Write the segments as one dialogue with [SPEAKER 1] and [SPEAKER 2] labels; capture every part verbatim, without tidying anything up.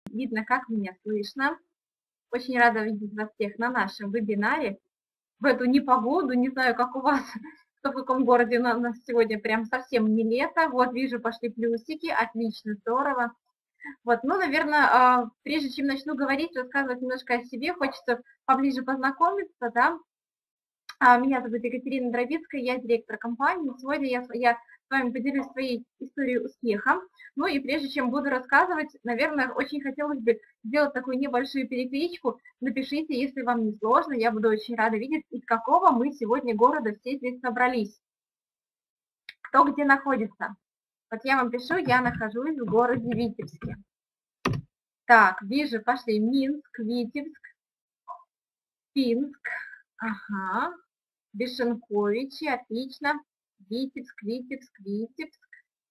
[SPEAKER 1] Видно, как меня слышно. Очень рада видеть вас всех на нашем вебинаре. В эту непогоду, не знаю, как у вас, кто в каком городе, у нас сегодня прям совсем не лето. Вот, вижу, пошли плюсики, отлично, здорово. Вот, ну, наверное, прежде чем начну говорить, рассказывать немножко о себе, хочется поближе познакомиться, да. Меня зовут Екатерина Дробицкая, я директор компании. Сегодня я, я с вами поделюсь своей историей успеха. Ну и прежде чем буду рассказывать, наверное, очень хотелось бы сделать такую небольшую перекличку. Напишите, если вам не сложно, я буду очень рада видеть, из какого мы сегодня города все здесь собрались. Кто где находится. Вот я вам пишу, я нахожусь в городе Витебске. Так, вижу, пошли Минск, Витебск, Пинск, ага. Бешенковичи, отлично. Витебск, Витебск, Витебск.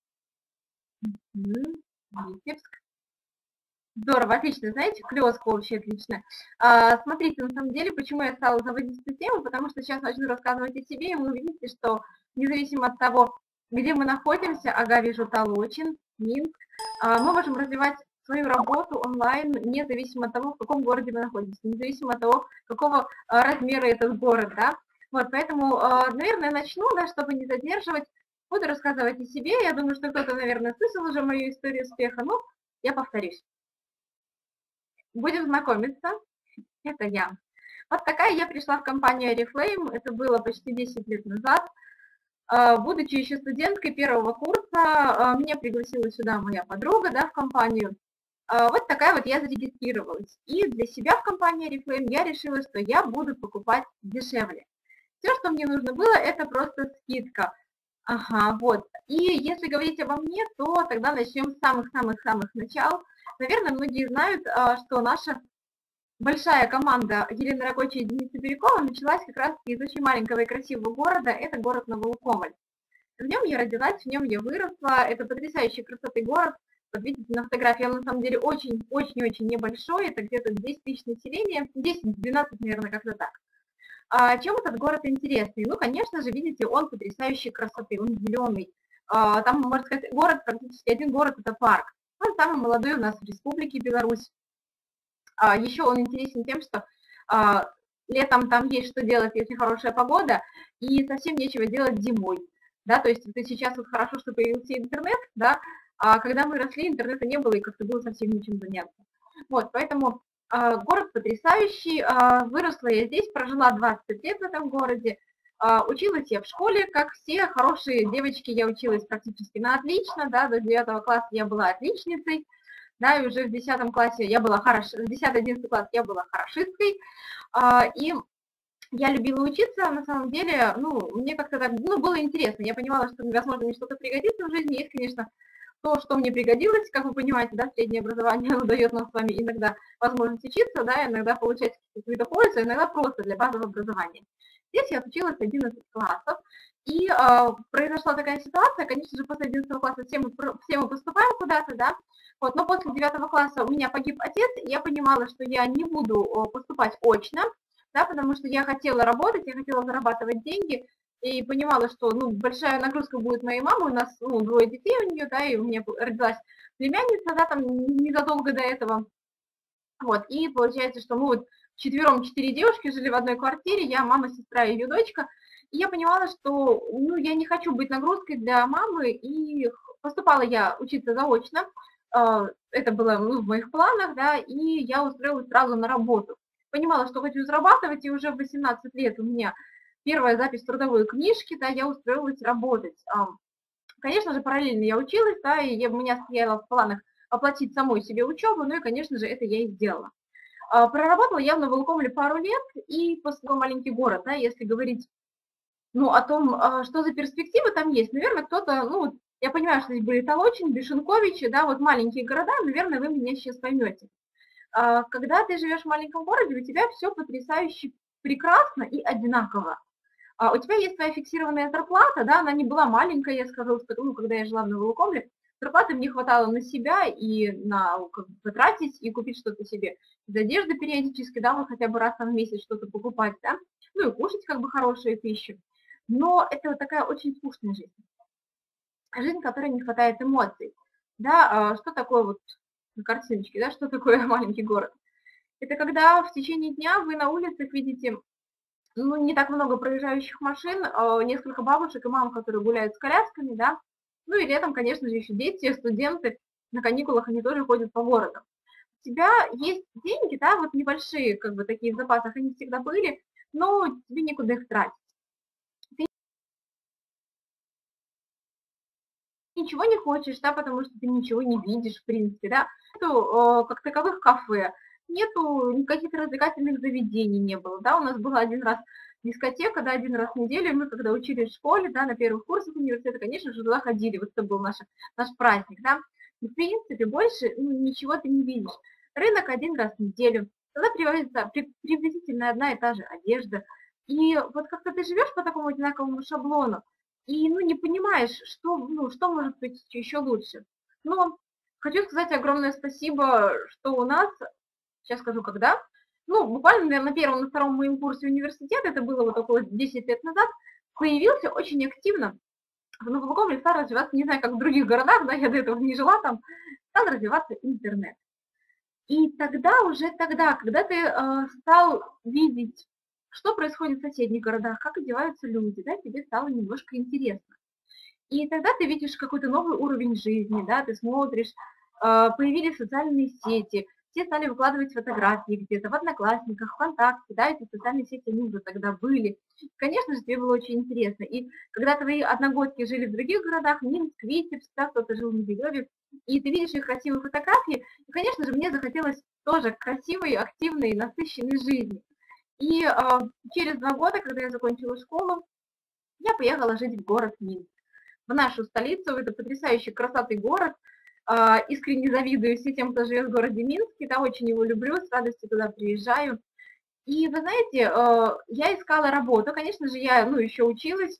[SPEAKER 1] Витебск. Здорово, отлично. Знаете, клёско вообще отлично. А, смотрите, на самом деле, почему я стала заводить эту тему, потому что сейчас начну рассказывать о себе, и вы увидите, что независимо от того, где мы находимся, ага, вижу Толочин, Минск, а, мы можем развивать свою работу онлайн, независимо от того, в каком городе вы находитесь, независимо от того, какого а, размера этот город, да. Вот, поэтому, наверное, начну, да, чтобы не задерживать, буду рассказывать о себе. Я думаю, что кто-то, наверное, слышал уже мою историю успеха, но я повторюсь. Будем знакомиться. Это я. Вот такая я пришла в компанию Oriflame, это было почти десять лет назад. Будучи еще студенткой первого курса, меня пригласила сюда моя подруга, да, в компанию. Вот такая вот я зарегистрировалась. И для себя в компании Oriflame я решила, что я буду покупать дешевле. Все, что мне нужно было, это просто скидка. Ага, вот. И если говорить обо мне, то тогда начнем с самых-самых-самых начал. Наверное, многие знают, что наша большая команда Елены Ракочи и Дениса Бирюкова началась как раз из очень маленького и красивого города. Это город Новоулковаль. В нем я родилась, в нем я выросла. Это потрясающий красоты город. Вот видите, на фотографии он на самом деле очень-очень-очень небольшой. Это где-то десять тысяч населения, десять-двенадцать, наверное, как-то так. А чем этот город интересный? Ну, конечно же, видите, он потрясающей красоты, он зеленый. А, там, можно сказать, город, практически один город – это парк. Он самый молодой у нас в Республике Беларусь. А, еще он интересен тем, что а, летом там есть что делать, если хорошая погода, и совсем нечего делать зимой. Да, то есть это сейчас вот хорошо, что появился интернет, да, а когда мы росли, интернета не было, и как-то было совсем нечем заняться. Вот, поэтому город потрясающий, выросла я здесь, прожила двадцать лет в этом городе, училась я в школе, как все хорошие девочки, я училась практически на отлично, да, до девятого класса я была отличницей, да, и уже в десятом классе я была хорош, в десятый-одиннадцатый класс я была хорошисткой, и я любила учиться, на самом деле, ну, мне как-то так, ну, было интересно, я понимала, что, возможно, мне что-то пригодится в жизни, есть, конечно, то, что мне пригодилось, как вы понимаете, да, среднее образование дает нам с вами иногда возможность учиться, да, иногда получать какую-то пользу, иногда просто для базового образования. Здесь я отучилась одиннадцать классов, и э, произошла такая ситуация, конечно же, после одиннадцатого класса все мы, все мы поступаем куда-то, да, вот, но после девятого класса у меня погиб отец, и я понимала, что я не буду поступать очно, да, потому что я хотела работать, я хотела зарабатывать деньги, и понимала, что, ну, большая нагрузка будет моей мамы, у нас, ну, двое детей у нее, да, и у меня родилась племянница, да, там, незадолго до этого, вот, и получается, что мы вот четвером четыре девушки жили в одной квартире, я, мама, сестра и ее дочка, и я понимала, что, ну, я не хочу быть нагрузкой для мамы, и поступала я учиться заочно, это было, ну, в моих планах, да, и я устроилась сразу на работу. Понимала, что хочу зарабатывать, и уже в восемнадцать лет у меня первая запись в трудовой книжке, да, я устроилась работать. Конечно же, параллельно я училась, да, и у меня стояло в планах оплатить самой себе учебу, ну и, конечно же, это я и сделала. Проработала я в Новоулковале пару лет, и после того маленький город, да, если говорить, ну, о том, что за перспективы там есть, наверное, кто-то, ну, я понимаю, что здесь были Толочин, Бешенковичи, да, вот маленькие города, наверное, вы меня сейчас поймете. Когда ты живешь в маленьком городе, у тебя все потрясающе прекрасно и одинаково. У тебя есть твоя фиксированная зарплата, да, она не была маленькая, я скажу, ну, когда я жила в Новоулковле, зарплаты мне хватало на себя и на, как бы, потратить и купить что-то себе. Из одежды периодически, да, вот хотя бы раз в месяц что-то покупать, да, ну и кушать как бы хорошую пищу. Но это вот такая очень скучная жизнь. Жизнь, в которой не хватает эмоций. Да, что такое вот на картиночке, да, что такое маленький город. Это когда в течение дня вы на улицах видите, ну, не так много проезжающих машин, а несколько бабушек и мам, которые гуляют с колясками, да, ну и летом, конечно же, еще дети, студенты, на каникулах они тоже ходят по городу. У тебя есть деньги, да, вот небольшие, как бы такие в запасах, они всегда были, но тебе некуда их тратить. Ты ничего не хочешь, да, потому что ты ничего не видишь, в принципе, да. Нету э, как таковых кафе, нету никаких развлекательных заведений не было, да. У нас была один раз дискотека, да, один раз в неделю, мы когда учились в школе, да, на первых курсах университета, конечно же, туда ходили, вот это был наш, наш праздник, да. И, в принципе, больше ну, ничего ты не видишь. Рынок один раз в неделю, тогда привозится при, приблизительно одна и та же одежда. И вот как-то ты живешь по такому одинаковому шаблону, и ну, не понимаешь, что, ну, что может быть еще лучше. Но хочу сказать огромное спасибо, что у нас, сейчас скажу когда, ну, буквально, наверное, на первом, на втором моем курсе университета, это было вот около десять лет назад, появился очень активно. В Новолуковле стал развиваться, не знаю, как в других городах, да, я до этого не жила там, стал развиваться интернет. И тогда, уже тогда, когда ты э, стал видеть, что происходит в соседних городах, как одеваются люди, да, тебе стало немножко интересно. И тогда ты видишь какой-то новый уровень жизни, да, ты смотришь, э, появились социальные сети, все стали выкладывать фотографии где-то в Одноклассниках, ВКонтакте, да, эти социальные сети, они уже тогда были. Конечно же, тебе было очень интересно. И когда твои одногодки жили в других городах, Минск, Витебск, да, кто-то жил в Могилеве, и ты видишь их красивые фотографии, и, конечно же, мне захотелось тоже красивой, активной, насыщенной жизни. И э, через два года, когда я закончила школу, я поехала жить в город Минск, в нашу столицу, это потрясающий красотный город. Э, искренне завидую всем тем, кто живет в городе Минске, да, очень его люблю, с радостью туда приезжаю. И вы знаете, э, я искала работу, конечно же, я ну, еще училась,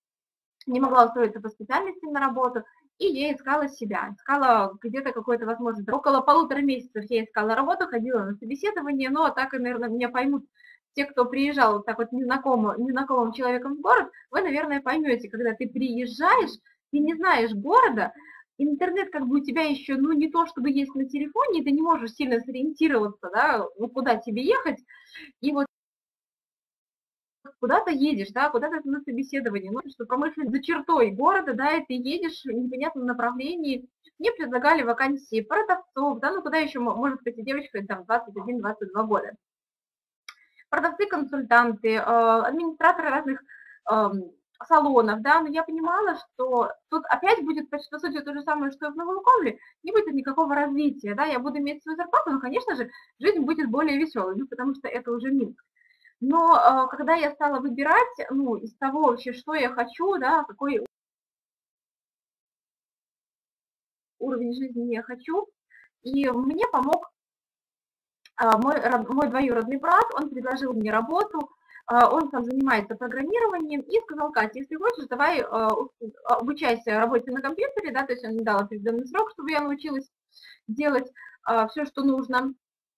[SPEAKER 1] не могла устроиться по специальности на работу, и я искала себя, искала где-то какую-то возможность. Около полутора месяцев я искала работу, ходила на собеседование, но так, и, наверное, меня поймут те, кто приезжал вот так вот незнакомым, незнакомым человеком в город, вы, наверное, поймете, когда ты приезжаешь, ты не знаешь города, интернет как бы у тебя еще, ну, не то чтобы есть на телефоне, ты не можешь сильно сориентироваться, да, ну, куда тебе ехать, и вот куда-то едешь, да, куда-то на собеседование, ну, что промышленность за чертой города, да, и ты едешь в непонятном направлении. Мне предлагали вакансии продавцов, да, ну, куда еще может пойти девочка, там, двадцать один — двадцать два года. Продавцы-консультанты, администраторы разных салонов, да, но я понимала, что тут опять будет, по сути, то же самое, что и в Новолуковле, не будет никакого развития, да, я буду иметь свою зарплату, но, конечно же, жизнь будет более веселой, ну, потому что это уже Минск. Но э, когда я стала выбирать, ну, из того вообще, что я хочу, да, какой уровень жизни я хочу, и мне помог э, мой, мой двоюродный брат, он предложил мне работу, э, он там занимается программированием, и сказал: Катя, если хочешь, давай э, обучайся работе на компьютере, да, то есть он мне дал определенный срок, чтобы я научилась делать э, все, что нужно.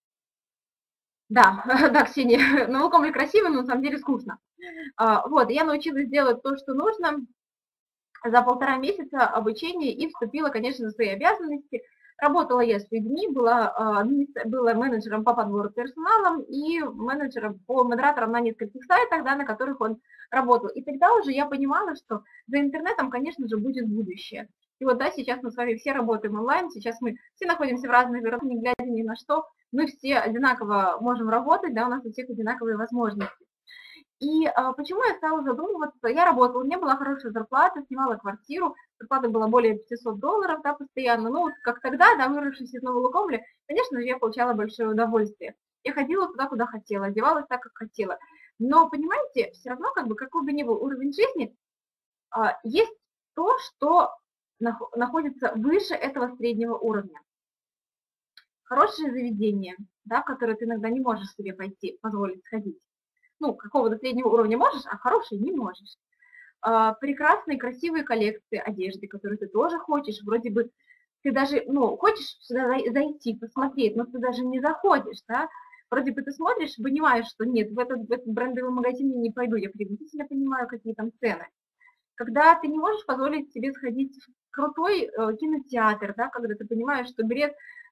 [SPEAKER 1] Да, да, Ксения, Новолуковле красиво, но на самом деле скучно. Вот, я научилась делать то, что нужно за полтора месяца обучения и вступила, конечно, в свои обязанности. Работала я с людьми, была, была менеджером по подбору персонала и менеджером по модераторам на нескольких сайтах, да, на которых он работал. И тогда уже я понимала, что за интернетом, конечно же, будет будущее. И вот, да, сейчас мы с вами все работаем онлайн, сейчас мы все находимся в разных городах, не глядя ни на что, мы все одинаково можем работать, да, у нас у всех одинаковые возможности. И а, почему я стала задумываться? Я работала, у меня была хорошая зарплата, снимала квартиру, зарплата была более пятисот долларов, да, постоянно. Ну, вот как тогда, да, выросшись из Новолуковля, конечно же, я получала большое удовольствие. Я ходила туда, куда хотела, одевалась так, как хотела. Но, понимаете, все равно, как бы, какой бы ни был уровень жизни, а, есть то, что находится выше этого среднего уровня. Хорошее заведение, да, в которое ты иногда не можешь себе пойти, позволить сходить. Ну, какого-то среднего уровня можешь, а хорошие не можешь. А, прекрасные, красивые коллекции одежды, которые ты тоже хочешь. Вроде бы ты даже, ну, хочешь сюда зайти, посмотреть, но ты даже не заходишь, да. Вроде бы ты смотришь, понимаешь, что нет, в этот, в этот брендовый магазин я не пойду, я приблизительно понимаю, какие там цены. Когда ты не можешь позволить себе сходить в крутой э, кинотеатр, да, когда ты понимаешь, что билет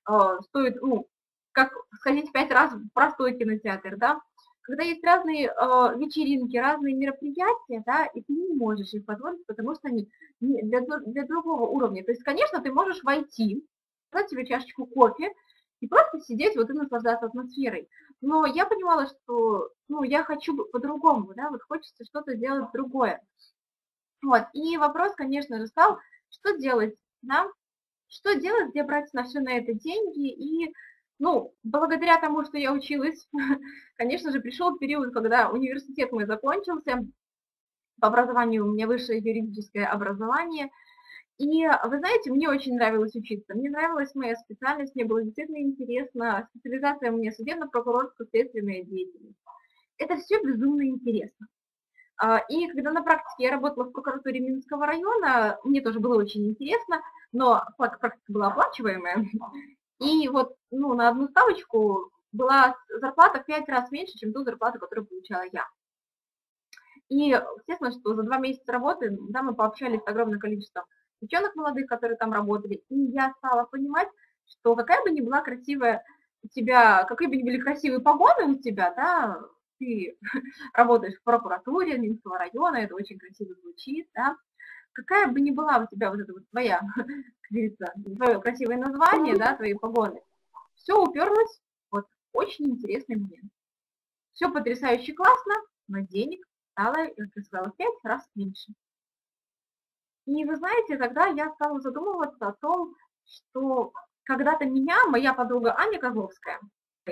[SPEAKER 1] стоит, ну, как сходить пять раз в простой кинотеатр, да, когда есть разные э, вечеринки, разные мероприятия, да, и ты не можешь их позволить, потому что они не, для, для другого уровня. То есть, конечно, ты можешь войти, взять себе чашечку кофе и просто сидеть вот и наслаждаться атмосферой. Но я понимала, что, ну, я хочу по-другому, да, вот хочется что-то сделать другое. Вот, и вопрос, конечно же, стал, что делать, да, что делать, где брать на все на это деньги. И, ну, благодаря тому, что я училась, конечно же, пришел период, когда университет мой закончился, по образованию у меня высшее юридическое образование, и, вы знаете, мне очень нравилось учиться, мне нравилась моя специальность, мне было действительно интересно, специализация у меня судебно-прокурорская следственная деятельность. Это все безумно интересно. И когда на практике я работала в прокуратуре Минского района, мне тоже было очень интересно, но практика была оплачиваемая. И вот, ну, на одну ставочку была зарплата в пять раз меньше, чем ту зарплату, которую получала я. И, естественно, что за два месяца работы, да, мы пообщались с огромным количеством девчонок молодых, которые там работали, и я стала понимать, что какая бы ни была красивая у тебя, какие бы ни были красивые погоны у тебя, да, ты работаешь в прокуратуре Минского района, это очень красиво звучит, да, какая бы ни была у тебя вот эта вот твоя, как говорится, твое красивое название, да, твои погоны, все уперлось вот в очень интересный момент. Все потрясающе классно, но денег стало, как я сказала, в пять раз меньше. И вы знаете, тогда я стала задумываться о том, что когда-то меня, моя подруга Аня Козловская,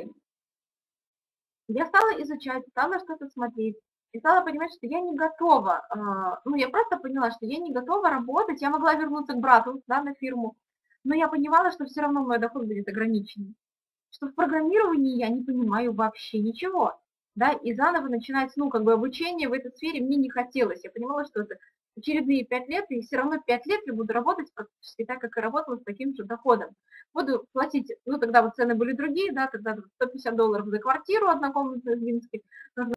[SPEAKER 1] я стала изучать, стала что-то смотреть, и стала понимать, что я не готова, ну, я просто поняла, что я не готова работать, я могла вернуться к брату, да, на фирму, но я понимала, что все равно мой доход будет ограничен, что в программировании я не понимаю вообще ничего, да, и заново начинать, ну, как бы обучение в этой сфере мне не хотелось, я понимала, что это очередные пять лет, и все равно пять лет я буду работать практически так, как и работала, с таким же доходом. Буду платить, ну, тогда вот цены были другие, да, тогда сто пятьдесят долларов за квартиру однокомнатную в Минске нужно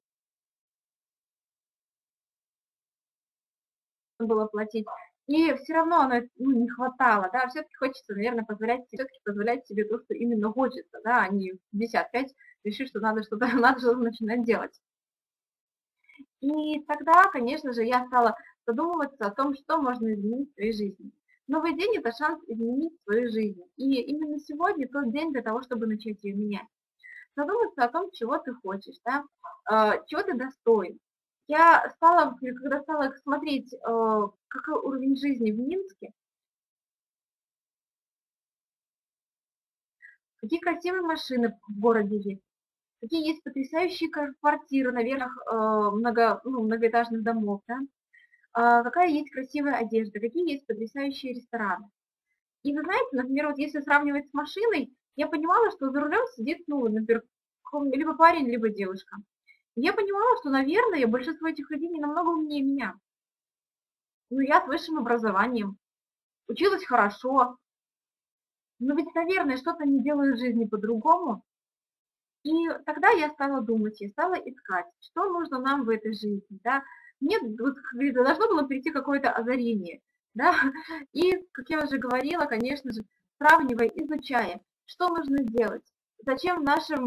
[SPEAKER 1] было платить. И все равно оно, ну, не хватало, да, все-таки хочется, наверное, позволять, все-таки позволять себе то, что именно хочется, да, а не в пятьдесят пять решить, что надо что-то, надо что-то начинать делать. И тогда, конечно же, я стала задумываться о том, что можно изменить в своей жизни. Новый день – это шанс изменить свою жизнь. И именно сегодня тот день для того, чтобы начать ее менять. Задуматься о том, чего ты хочешь, да, э, чего ты достоин. Я стала, когда стала смотреть, э, какой уровень жизни в Минске, какие красивые машины в городе есть, какие есть потрясающие квартиры на верхах э, много, ну, многоэтажных домов, да, а, какая есть красивая одежда, какие есть потрясающие рестораны. И вы знаете, например, вот если сравнивать с машиной, я понимала, что за рулем сидит, ну, например, либо парень, либо девушка. И я понимала, что, наверное, большинство этих людей не намного умнее меня. Ну, я с высшим образованием, училась хорошо, но ведь, наверное, что-то не делаю в жизни по-другому. И тогда я стала думать, я стала искать, что нужно нам в этой жизни, да. Мне, вот, как говорится, должно было прийти какое-то озарение, да. И, как я уже говорила, конечно же, сравнивая, изучая, что нужно делать, зачем в нашем,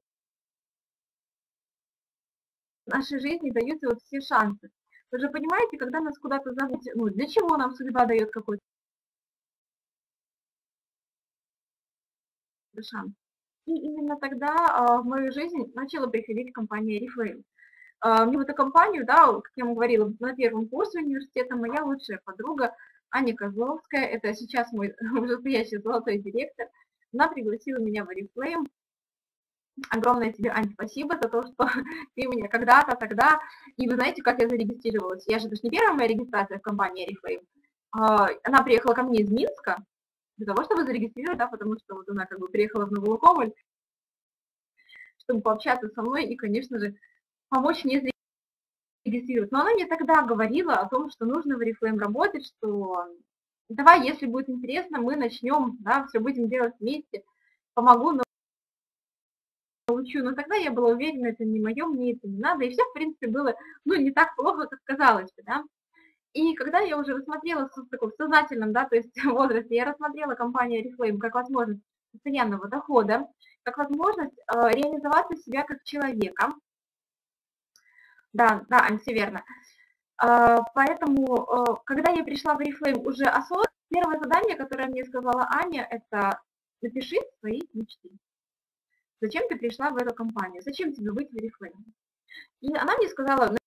[SPEAKER 1] в нашей жизни даются вот все шансы. Вы же понимаете, когда нас куда-то зовут, ну, для чего нам судьба дает какой-то шанс. И именно тогда а, в мою жизнь начала приходить компания Oriflame. А, мне в эту компанию, да, как я вам говорила, на первом курсе университета моя лучшая подруга Аня Козловская, это сейчас мой уже стоящий золотой директор, она пригласила меня в Oriflame. Огромное тебе, Ань, спасибо за то, что ты меня когда-то, тогда, и вы знаете, как я зарегистрировалась? Я же, это же не первая моя регистрация в компании Oriflame. А, она приехала ко мне из Минска для того, чтобы зарегистрировать, да, потому что вот она как бы приехала в Новую Луковоль, чтобы пообщаться со мной и, конечно же, помочь мне зарегистрировать. Но она мне тогда говорила о том, что нужно в Oriflame работать, что давай, если будет интересно, мы начнем, да, все будем делать вместе, помогу, научу. Но тогда я была уверена, это не мое, мне это не надо, и все, в принципе, было, ну, не так плохо, как казалось бы, да. И когда я уже рассмотрела в таком сознательном, да, то есть возрасте, я рассмотрела компанию Oriflame как возможность постоянного дохода, как возможность э, реализоваться себя как человека. Да, да, Ань, все верно. Э, поэтому, э, когда я пришла в Oriflame уже осознанно, первое задание, которое мне сказала Аня, это напиши свои мечты. Зачем ты пришла в эту компанию? Зачем тебе быть в Oriflame? И она мне сказала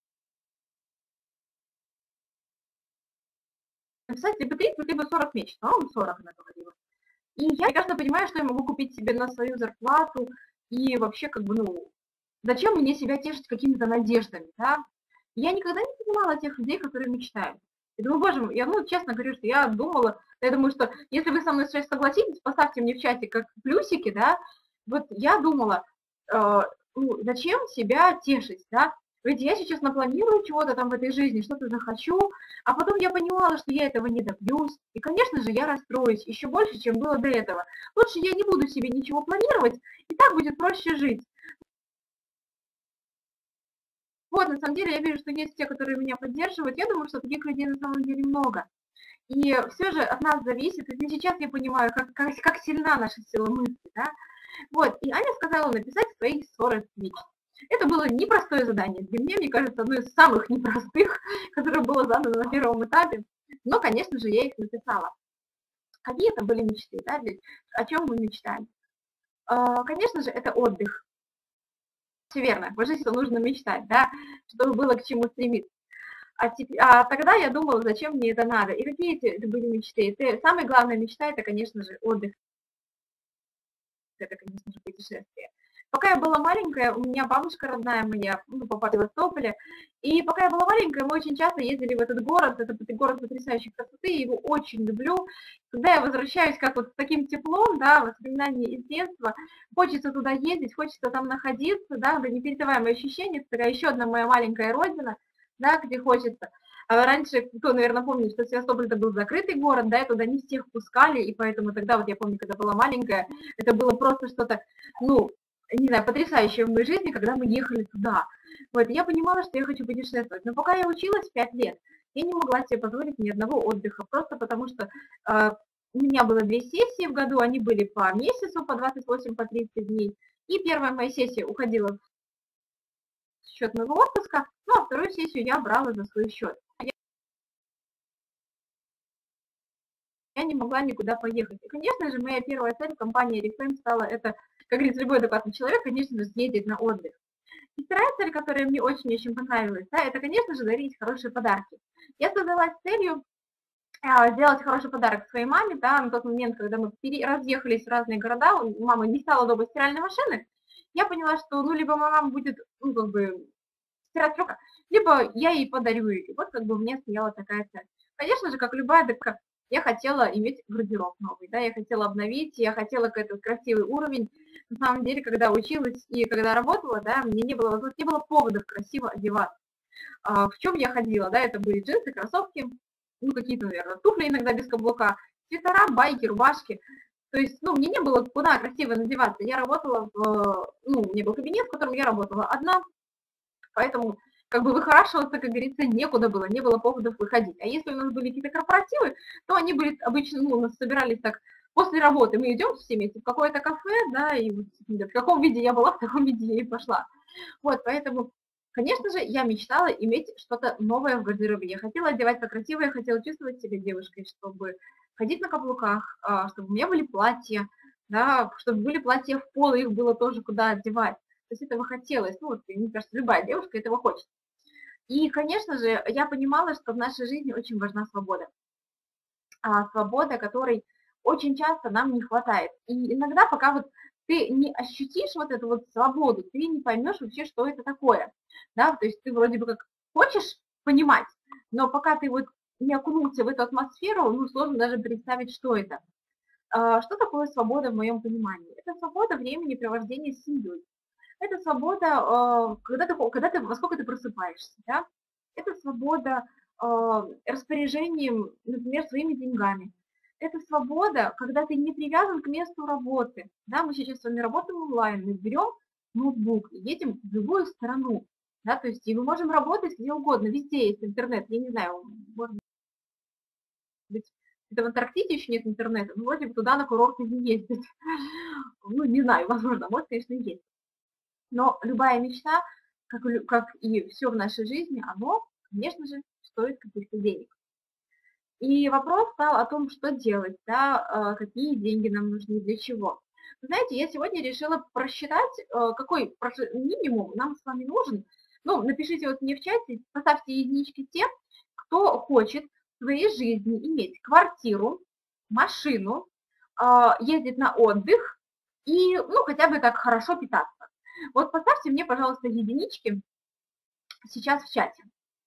[SPEAKER 1] написать либо тридцать, либо сорок мечт. По-моему, сорок она говорила. И я прекрасно понимаю, что я могу купить себе на свою зарплату, и вообще, как бы, ну, зачем мне себя тешить какими-то надеждами, да? Я никогда не понимала тех людей, которые мечтают. Я думаю, боже мой, я, ну, честно говорю, что я думала, я думаю, что если вы со мной сейчас согласитесь, поставьте мне в чате как плюсики, да, вот я думала, э, ну, зачем себя тешить, да? Ведь я сейчас напланирую чего-то там в этой жизни, что-то захочу, а потом я понимала, что я этого не добьюсь, и, конечно же, я расстроюсь еще больше, чем было до этого. Лучше я не буду себе ничего планировать, и так будет проще жить. Вот, на самом деле, я вижу, что есть те, которые меня поддерживают. Я думаю, что таких людей на самом деле много. И все же от нас зависит, и сейчас я понимаю, как, как, как сильна наша сила мысли, да. Вот, и Аня сказала написать свои сорок мечт. Это было непростое задание. Для меня, мне кажется, одно из самых непростых, которое было задано на первом этапе. Но, конечно же, я их написала. Какие это были мечты, да, ведь о чем мы мечтаем? Конечно же, это отдых. Все верно, в жизни нужно мечтать, да, чтобы было к чему стремиться. А, теперь, а тогда я думала, зачем мне это надо. И какие это были мечты? Это, самая главная мечта, это, конечно же, отдых. Это, конечно же, путешествие. Пока я была маленькая, у меня бабушка родная моя, ну, папа в Севастополе, и пока я была маленькая, мы очень часто ездили в этот город, это город потрясающей красоты, я его очень люблю. Когда я возвращаюсь как вот с таким теплом, да, воспоминания из детства, хочется туда ездить, хочется там находиться, да, это непередаваемое ощущение, это такая еще одна моя маленькая родина, да, где хочется. Раньше, кто, наверное, помнит, что Севастополь это был закрытый город, да, и туда не всех пускали, и поэтому тогда, вот я помню, когда была маленькая, это было просто что-то, ну, не знаю, потрясающее в моей жизни, когда мы ехали туда. Вот, я понимала, что я хочу путешествовать, но пока я училась пять лет, я не могла себе позволить ни одного отдыха, просто потому что э, у меня было две сессии в году, они были по месяцу, по двадцать восемь, по тридцать дней, и первая моя сессия уходила в счет моего отпуска, ну, а вторую сессию я брала за свой счет. Я не могла никуда поехать. И, конечно же, моя первая цель в компании Oriflame стала это, как говорится, любой адекватный человек, конечно же, съездить на отдых. И вторая цель, которая мне очень-очень понравилась, да, это, конечно же, дарить хорошие подарки. Я задалась целью а, сделать хороший подарок своей маме, да, на тот момент, когда мы разъехались в разные города, мама не стала дома стиральной машины, я поняла, что, ну, либо мама будет, ну, как бы, стирать рука, либо я ей подарю ее. И вот, как бы, у меня стояла такая цель. Конечно же, как любая дыка, я хотела иметь гардероб новый, да, я хотела обновить, я хотела какой-то красивый уровень. На самом деле, когда училась и когда работала, да, мне не было, не было поводов красиво одеваться. А, в чем я ходила, да, это были джинсы, кроссовки, ну, какие-то, наверное, туфли иногда без каблука, свитера, байки, рубашки. То есть, ну, мне не было куда красиво надеваться. Я работала в, ну, у меня был кабинет, в котором я работала одна, поэтому как бы выхорашиваться, как говорится, некуда было, не было поводов выходить. А если у нас были какие-то корпоративы, то они были обычно, ну, у нас собирались так, после работы мы идем все вместе в какое-то кафе, да, и вот, в каком виде я была, в таком виде я и пошла. Вот, поэтому, конечно же, я мечтала иметь что-то новое в гардеробе. Я хотела одеваться красиво, я хотела чувствовать себя девушкой, чтобы ходить на каблуках, чтобы у меня были платья, да, чтобы были платья в пол, их было тоже куда одевать. То есть этого хотелось, ну, вот, мне кажется, любая девушка этого хочет. И, конечно же, я понимала, что в нашей жизни очень важна свобода. А, свобода, которой очень часто нам не хватает. И иногда, пока вот ты не ощутишь вот эту вот свободу, ты не поймешь вообще, что это такое. Да? То есть ты вроде бы как хочешь понимать, но пока ты вот не окунулся в эту атмосферу, ну, сложно даже представить, что это. А, что такое свобода в моем понимании? Это свобода времени провождения с семьей. Это свобода, когда ты, когда ты, во сколько ты просыпаешься, да? Это свобода распоряжением, например, своими деньгами. Это свобода, когда ты не привязан к месту работы. Да? Мы сейчас с вами работаем онлайн, мы берем ноутбук и едем в любую страну. Да? То есть и мы можем работать где угодно, везде есть интернет, я не знаю, может быть, Это в Антарктиде еще нет интернета, но вроде бы туда на курорты не ездить. Ну, не знаю, возможно, может, конечно, и есть. Но любая мечта, как, как и все в нашей жизни, оно, конечно же, стоит каких-то денег. И вопрос стал о том, что делать, да, какие деньги нам нужны, для чего. Вы знаете, я сегодня решила просчитать, какой минимум нам с вами нужен. Ну, напишите вот мне в чате, поставьте единички те, кто хочет в своей жизни иметь квартиру, машину, ездить на отдых и, ну, хотя бы так хорошо питаться. Вот поставьте мне, пожалуйста, единички сейчас в чате.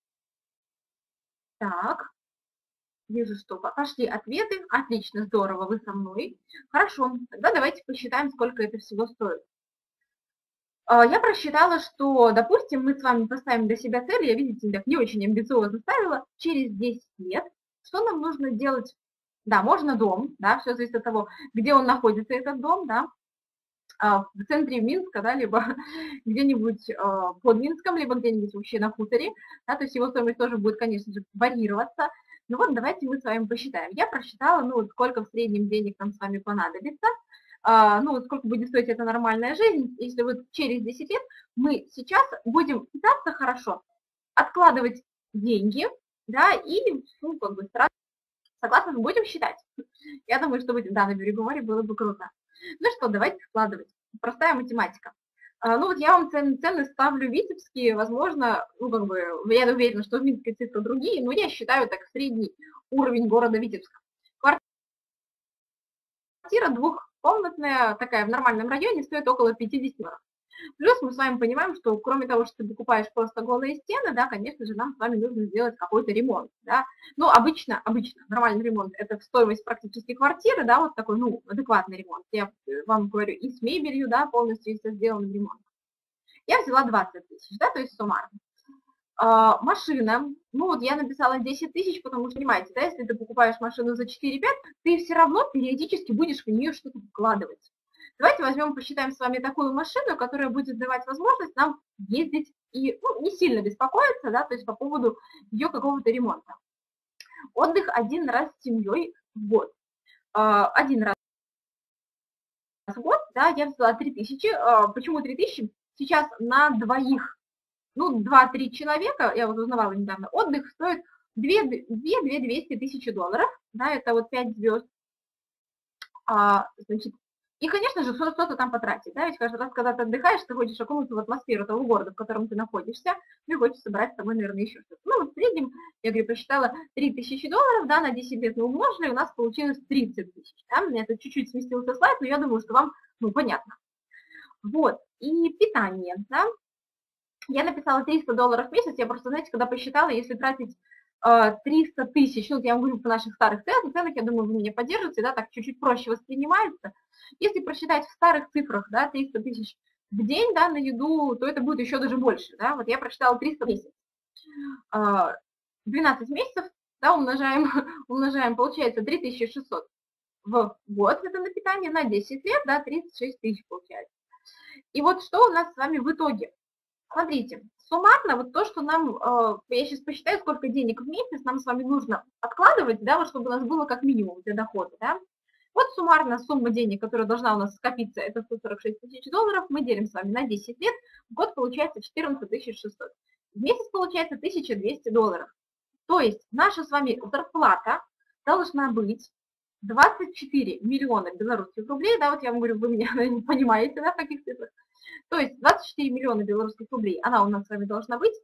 [SPEAKER 1] Так. Вижу, что пошли ответы. Отлично, здорово, вы со мной. Хорошо, тогда давайте посчитаем, сколько это всего стоит. Я просчитала, что, допустим, мы с вами поставим для себя цель, я, видите, так не очень амбициозно ставила, через десять лет, что нам нужно делать? Да, можно дом, да, все зависит от того, где он находится, этот дом, да, в центре Минска, да, либо где-нибудь под Минском, либо где-нибудь вообще на хуторе, да, то есть его стоимость тоже будет, конечно же, варьироваться. Ну вот давайте мы с вами посчитаем. Я просчитала, ну вот сколько в среднем денег нам с вами понадобится, а, ну вот сколько будет стоить эта нормальная жизнь, если вот через десять лет мы сейчас будем питаться хорошо, откладывать деньги, да, и, ну, как бы, сразу, согласны, будем считать. Я думаю, что будет, да, на берегу моря было бы круто. Ну что, давайте складывать. Простая математика. А, ну вот я вам цен, цены ставлю витебские, возможно, ну как бы, я уверена, что в Минске цифры другие, но я считаю так средний уровень города Витебска. Квартира двухкомнатная, такая в нормальном районе, стоит около пятьдесят долларов. Плюс мы с вами понимаем, что кроме того, что ты покупаешь просто голые стены, да, конечно же, нам с вами нужно сделать какой-то ремонт, да. Ну, обычно, обычно нормальный ремонт – это в стоимость практически квартиры, да, вот такой, ну, адекватный ремонт. Я вам говорю, и с мебелью, да, полностью все сделан ремонт. Я взяла двадцать тысяч, да, то есть суммарно. А, машина, ну вот я написала десять тысяч, потому что, понимаете, да, если ты покупаешь машину за четыре-пять, ты все равно периодически будешь в нее что-то вкладывать. Давайте возьмем, посчитаем с вами такую машину, которая будет давать возможность нам ездить и, ну, не сильно беспокоиться, да, то есть по поводу ее какого-то ремонта. Отдых один раз с семьей в год. Один раз в год, да, я взяла три тысячи. Почему три тысячи? Сейчас на двоих, ну, два-три человека, я вот узнавала недавно, отдых стоит две-две-двести тысячи долларов, да, это вот пять звезд. А, значит, и, конечно же, что-то там потратить, да, ведь каждый раз, когда ты отдыхаешь, ты хочешь окунуться в атмосферу того города, в котором ты находишься, ну и хочешь собрать с собой, наверное, еще что-то. Ну, вот в среднем, я говорю, посчитала три тысячи долларов, да, на десять лет мы умножили, у нас получилось тридцать тысяч, да, мне это чуть-чуть сместился слайд, но я думаю, что вам, ну, понятно. Вот, и питание, да, я написала триста долларов в месяц, я просто, знаете, когда посчитала, если тратить триста тысяч, ну, я вам говорю по наших старых ценах, я думаю, вы меня поддержите, да, так чуть-чуть проще воспринимается. Если просчитать в старых цифрах, да, триста тысяч в день, да, на еду, то это будет еще даже больше, да, вот я просчитала триста месяцев. двенадцать месяцев, да, умножаем, умножаем, получается три тысячи шестьсот в год, это на питание, на десять лет, да, тридцать шесть тысяч получается. И вот что у нас с вами в итоге? Смотрите, суммарно вот то, что нам, я сейчас посчитаю, сколько денег в месяц нам с вами нужно откладывать, да, вот чтобы у нас было как минимум для дохода, да. Вот суммарно сумма денег, которая должна у нас скопиться, это сто сорок шесть тысяч долларов, мы делим с вами на десять лет, в год получается четырнадцать тысяч шестьсот, в месяц получается тысяча двести долларов. То есть наша с вами зарплата должна быть двадцать четыре миллиона белорусских рублей, да, вот я вам говорю, вы меня не понимаете, да, в каких цифрах. То есть двадцать четыре миллиона белорусских рублей, она у нас с вами должна быть.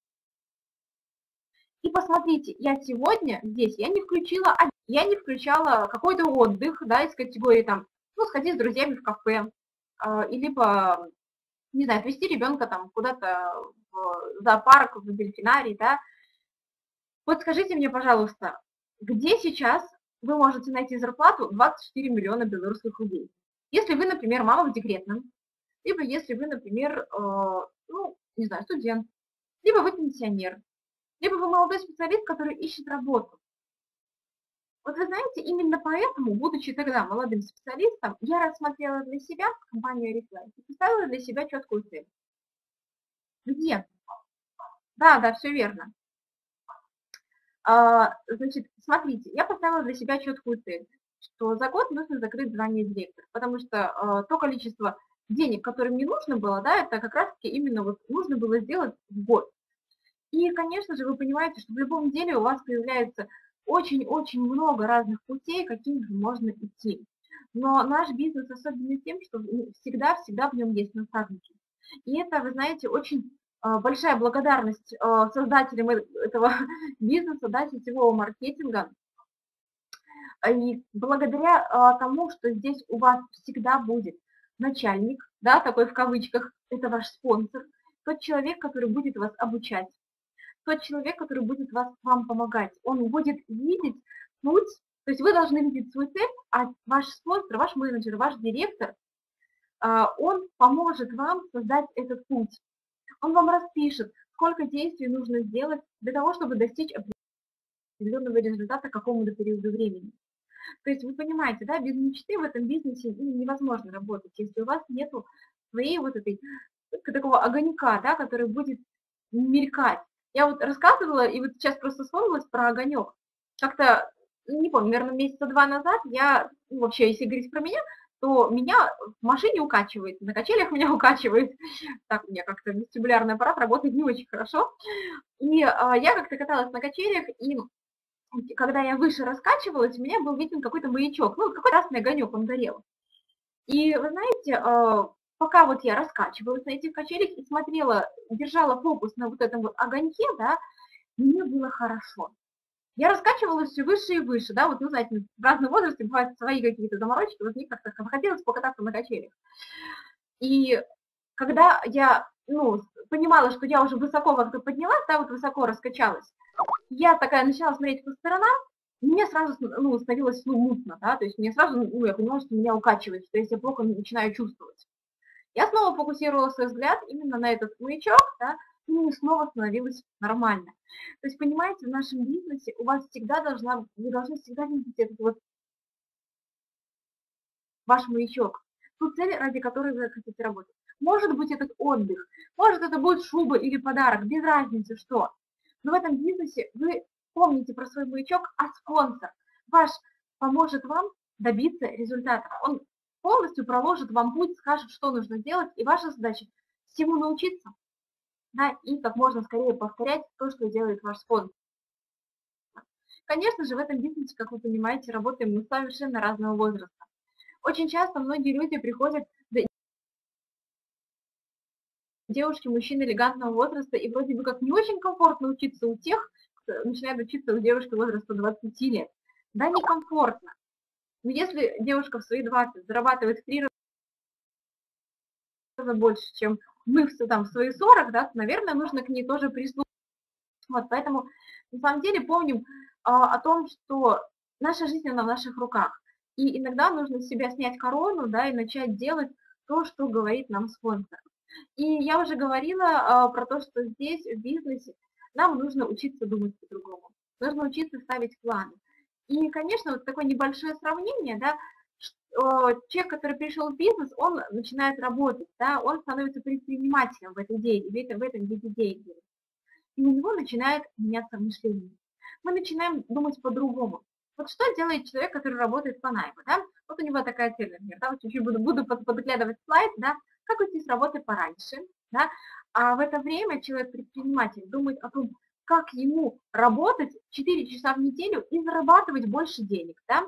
[SPEAKER 1] И посмотрите, я сегодня здесь, я не включила, я не включала какой-то отдых, да, из категории там, ну, сходить с друзьями в кафе, э, либо, не знаю, отвезти ребенка там куда-то в зоопарк, в дельфинарий, да. Вот скажите мне, пожалуйста, где сейчас вы можете найти зарплату двадцать четыре миллиона белорусских рублей? Если вы, например, мама в декретном, либо если вы, например, э, ну, не знаю, студент, либо вы пенсионер, либо вы молодой специалист, который ищет работу. Вот вы знаете, именно поэтому, будучи тогда молодым специалистом, я рассмотрела для себя компанию Reflect и поставила для себя четкую цель. Где? Да, да, все верно. А, значит, смотрите, я поставила для себя четкую цель, что за год нужно закрыть звание директора, потому что а, то количество денег, которое мне нужно было, да, это как раз-таки именно вот нужно было сделать в год. И, конечно же, вы понимаете, что в любом деле у вас появляется очень-очень много разных путей, какими же можно идти. Но наш бизнес особенный тем, что всегда-всегда в нем есть наставники. И это, вы знаете, очень а, большая благодарность а, создателям э- этого бизнеса, да, сетевого маркетинга. И благодаря а, тому, что здесь у вас всегда будет начальник, да, такой в кавычках, это ваш спонсор, тот человек, который будет вас обучать, тот человек, который будет вас, вам помогать. Он будет видеть путь, то есть вы должны видеть свою цель, а ваш спонсор, ваш менеджер, ваш директор, а, он поможет вам создать этот путь. Он вам распишет, сколько действий нужно сделать для того, чтобы достичь определенного результата к какому-то периоду времени. То есть вы понимаете, да, без мечты в этом бизнесе ну, невозможно работать, если у вас нету своей вот этой такого огонька, да, который будет мелькать. Я вот рассказывала, и вот сейчас просто вспомнилась про огонек. Как-то, не помню, наверное, месяца два назад я, ну, вообще, если говорить про меня, то меня в машине укачивает, на качелях меня укачивает. Так, у меня как-то вестибулярный аппарат работает не очень хорошо. И а, я как-то каталась на качелях, и когда я выше раскачивалась, у меня был виден какой-то маячок, ну, какой красный огонек, он горел. И вы знаете, а, пока вот я раскачивалась на этих качелях и смотрела, держала фокус на вот этом вот огоньке, да, мне было хорошо. Я раскачивалась все выше и выше, да, вот, ну, знаете, в разном возрасте бывают свои какие-то заморочки, вот мне как-то хотелось покататься на качелях. И когда я, ну, понимала, что я уже высоко как-то поднялась, да, вот высоко раскачалась, я такая начала смотреть по сторонам, мне сразу, ну, становилось, ну, мутно, да, то есть мне сразу, ну, я поняла, что меня укачивает, что я себя плохо начинаю чувствовать. Я снова фокусировала свой взгляд именно на этот маячок, да, и мне снова становилось нормально. То есть, понимаете, в нашем бизнесе у вас всегда должна, вы должны всегда видеть этот вот ваш маячок, ту цель, ради которой вы хотите работать. Может быть, этот отдых, может, это будет шуба или подарок, без разницы что. Но в этом бизнесе вы помните про свой маячок, а спонсор ваш поможет вам добиться результата. Он полностью проложит вам путь, скажет, что нужно делать, и ваша задача всему научиться, да, и как можно скорее повторять то, что делает ваш спонсор. Конечно же, в этом бизнесе, как вы понимаете, работаем мы совершенно разного возраста. Очень часто многие люди приходят, девушки, мужчины элегантного возраста, и вроде бы как не очень комфортно учиться у тех, кто начинает учиться у девушки возраста двадцати лет. Да, некомфортно. Но если девушка в свои двадцать зарабатывает в три раза больше, чем мы в, там, в свои сорок, да, то, наверное, нужно к ней тоже прислушаться. Вот, поэтому, на самом деле, помним а, о том, что наша жизнь, она в наших руках. И иногда нужно с себя снять корону, да, и начать делать то, что говорит нам спонсор. И я уже говорила а, про то, что здесь, в бизнесе, нам нужно учиться думать по-другому. Нужно учиться ставить планы. И, конечно, вот такое небольшое сравнение, да, что человек, который пришел в бизнес, он начинает работать, да, он становится предпринимателем в, этой де... в этом виде деятельности. И у него начинает меняться мышление. Мы начинаем думать по-другому. Вот что делает человек, который работает по найму, да? Вот у него такая цель, например, да, вот чуть-чуть буду, буду подглядывать слайд, да, как уйти с работы пораньше, да, а в это время человек-предприниматель думает о том, как ему работать четыре часа в неделю и зарабатывать больше денег, да.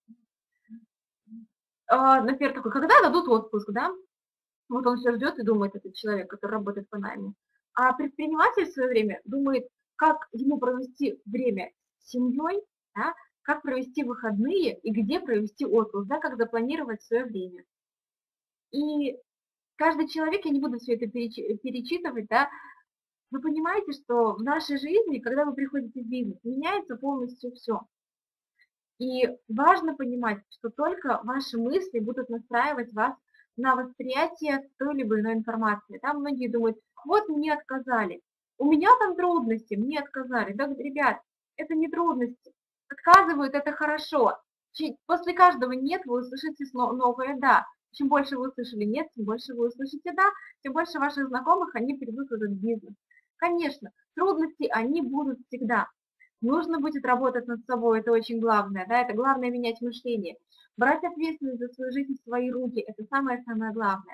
[SPEAKER 1] А, например, такой, когда дадут отпуск, да, вот он все ждет и думает, этот человек, который работает по найму. А предприниматель в свое время думает, как ему провести время с семьей, да, как провести выходные и где провести отпуск, да, как запланировать свое время. И каждый человек, я не буду все это перечитывать, да, вы понимаете, что в нашей жизни, когда вы приходите в бизнес, меняется полностью все. И важно понимать, что только ваши мысли будут настраивать вас на восприятие той либо иной информации. Там многие думают, вот мне отказали, у меня там трудности, мне отказали. Да, ребят, это не трудности, отказывают, это хорошо. После каждого «нет» вы услышите новое «да». Чем больше вы услышали «нет», тем больше вы услышите «да», тем больше ваших знакомых, они перейдут в этот бизнес. Конечно, трудности, они будут всегда. Нужно будет работать над собой, это очень главное, да, это главное менять мышление. Брать ответственность за свою жизнь в свои руки, это самое-самое главное.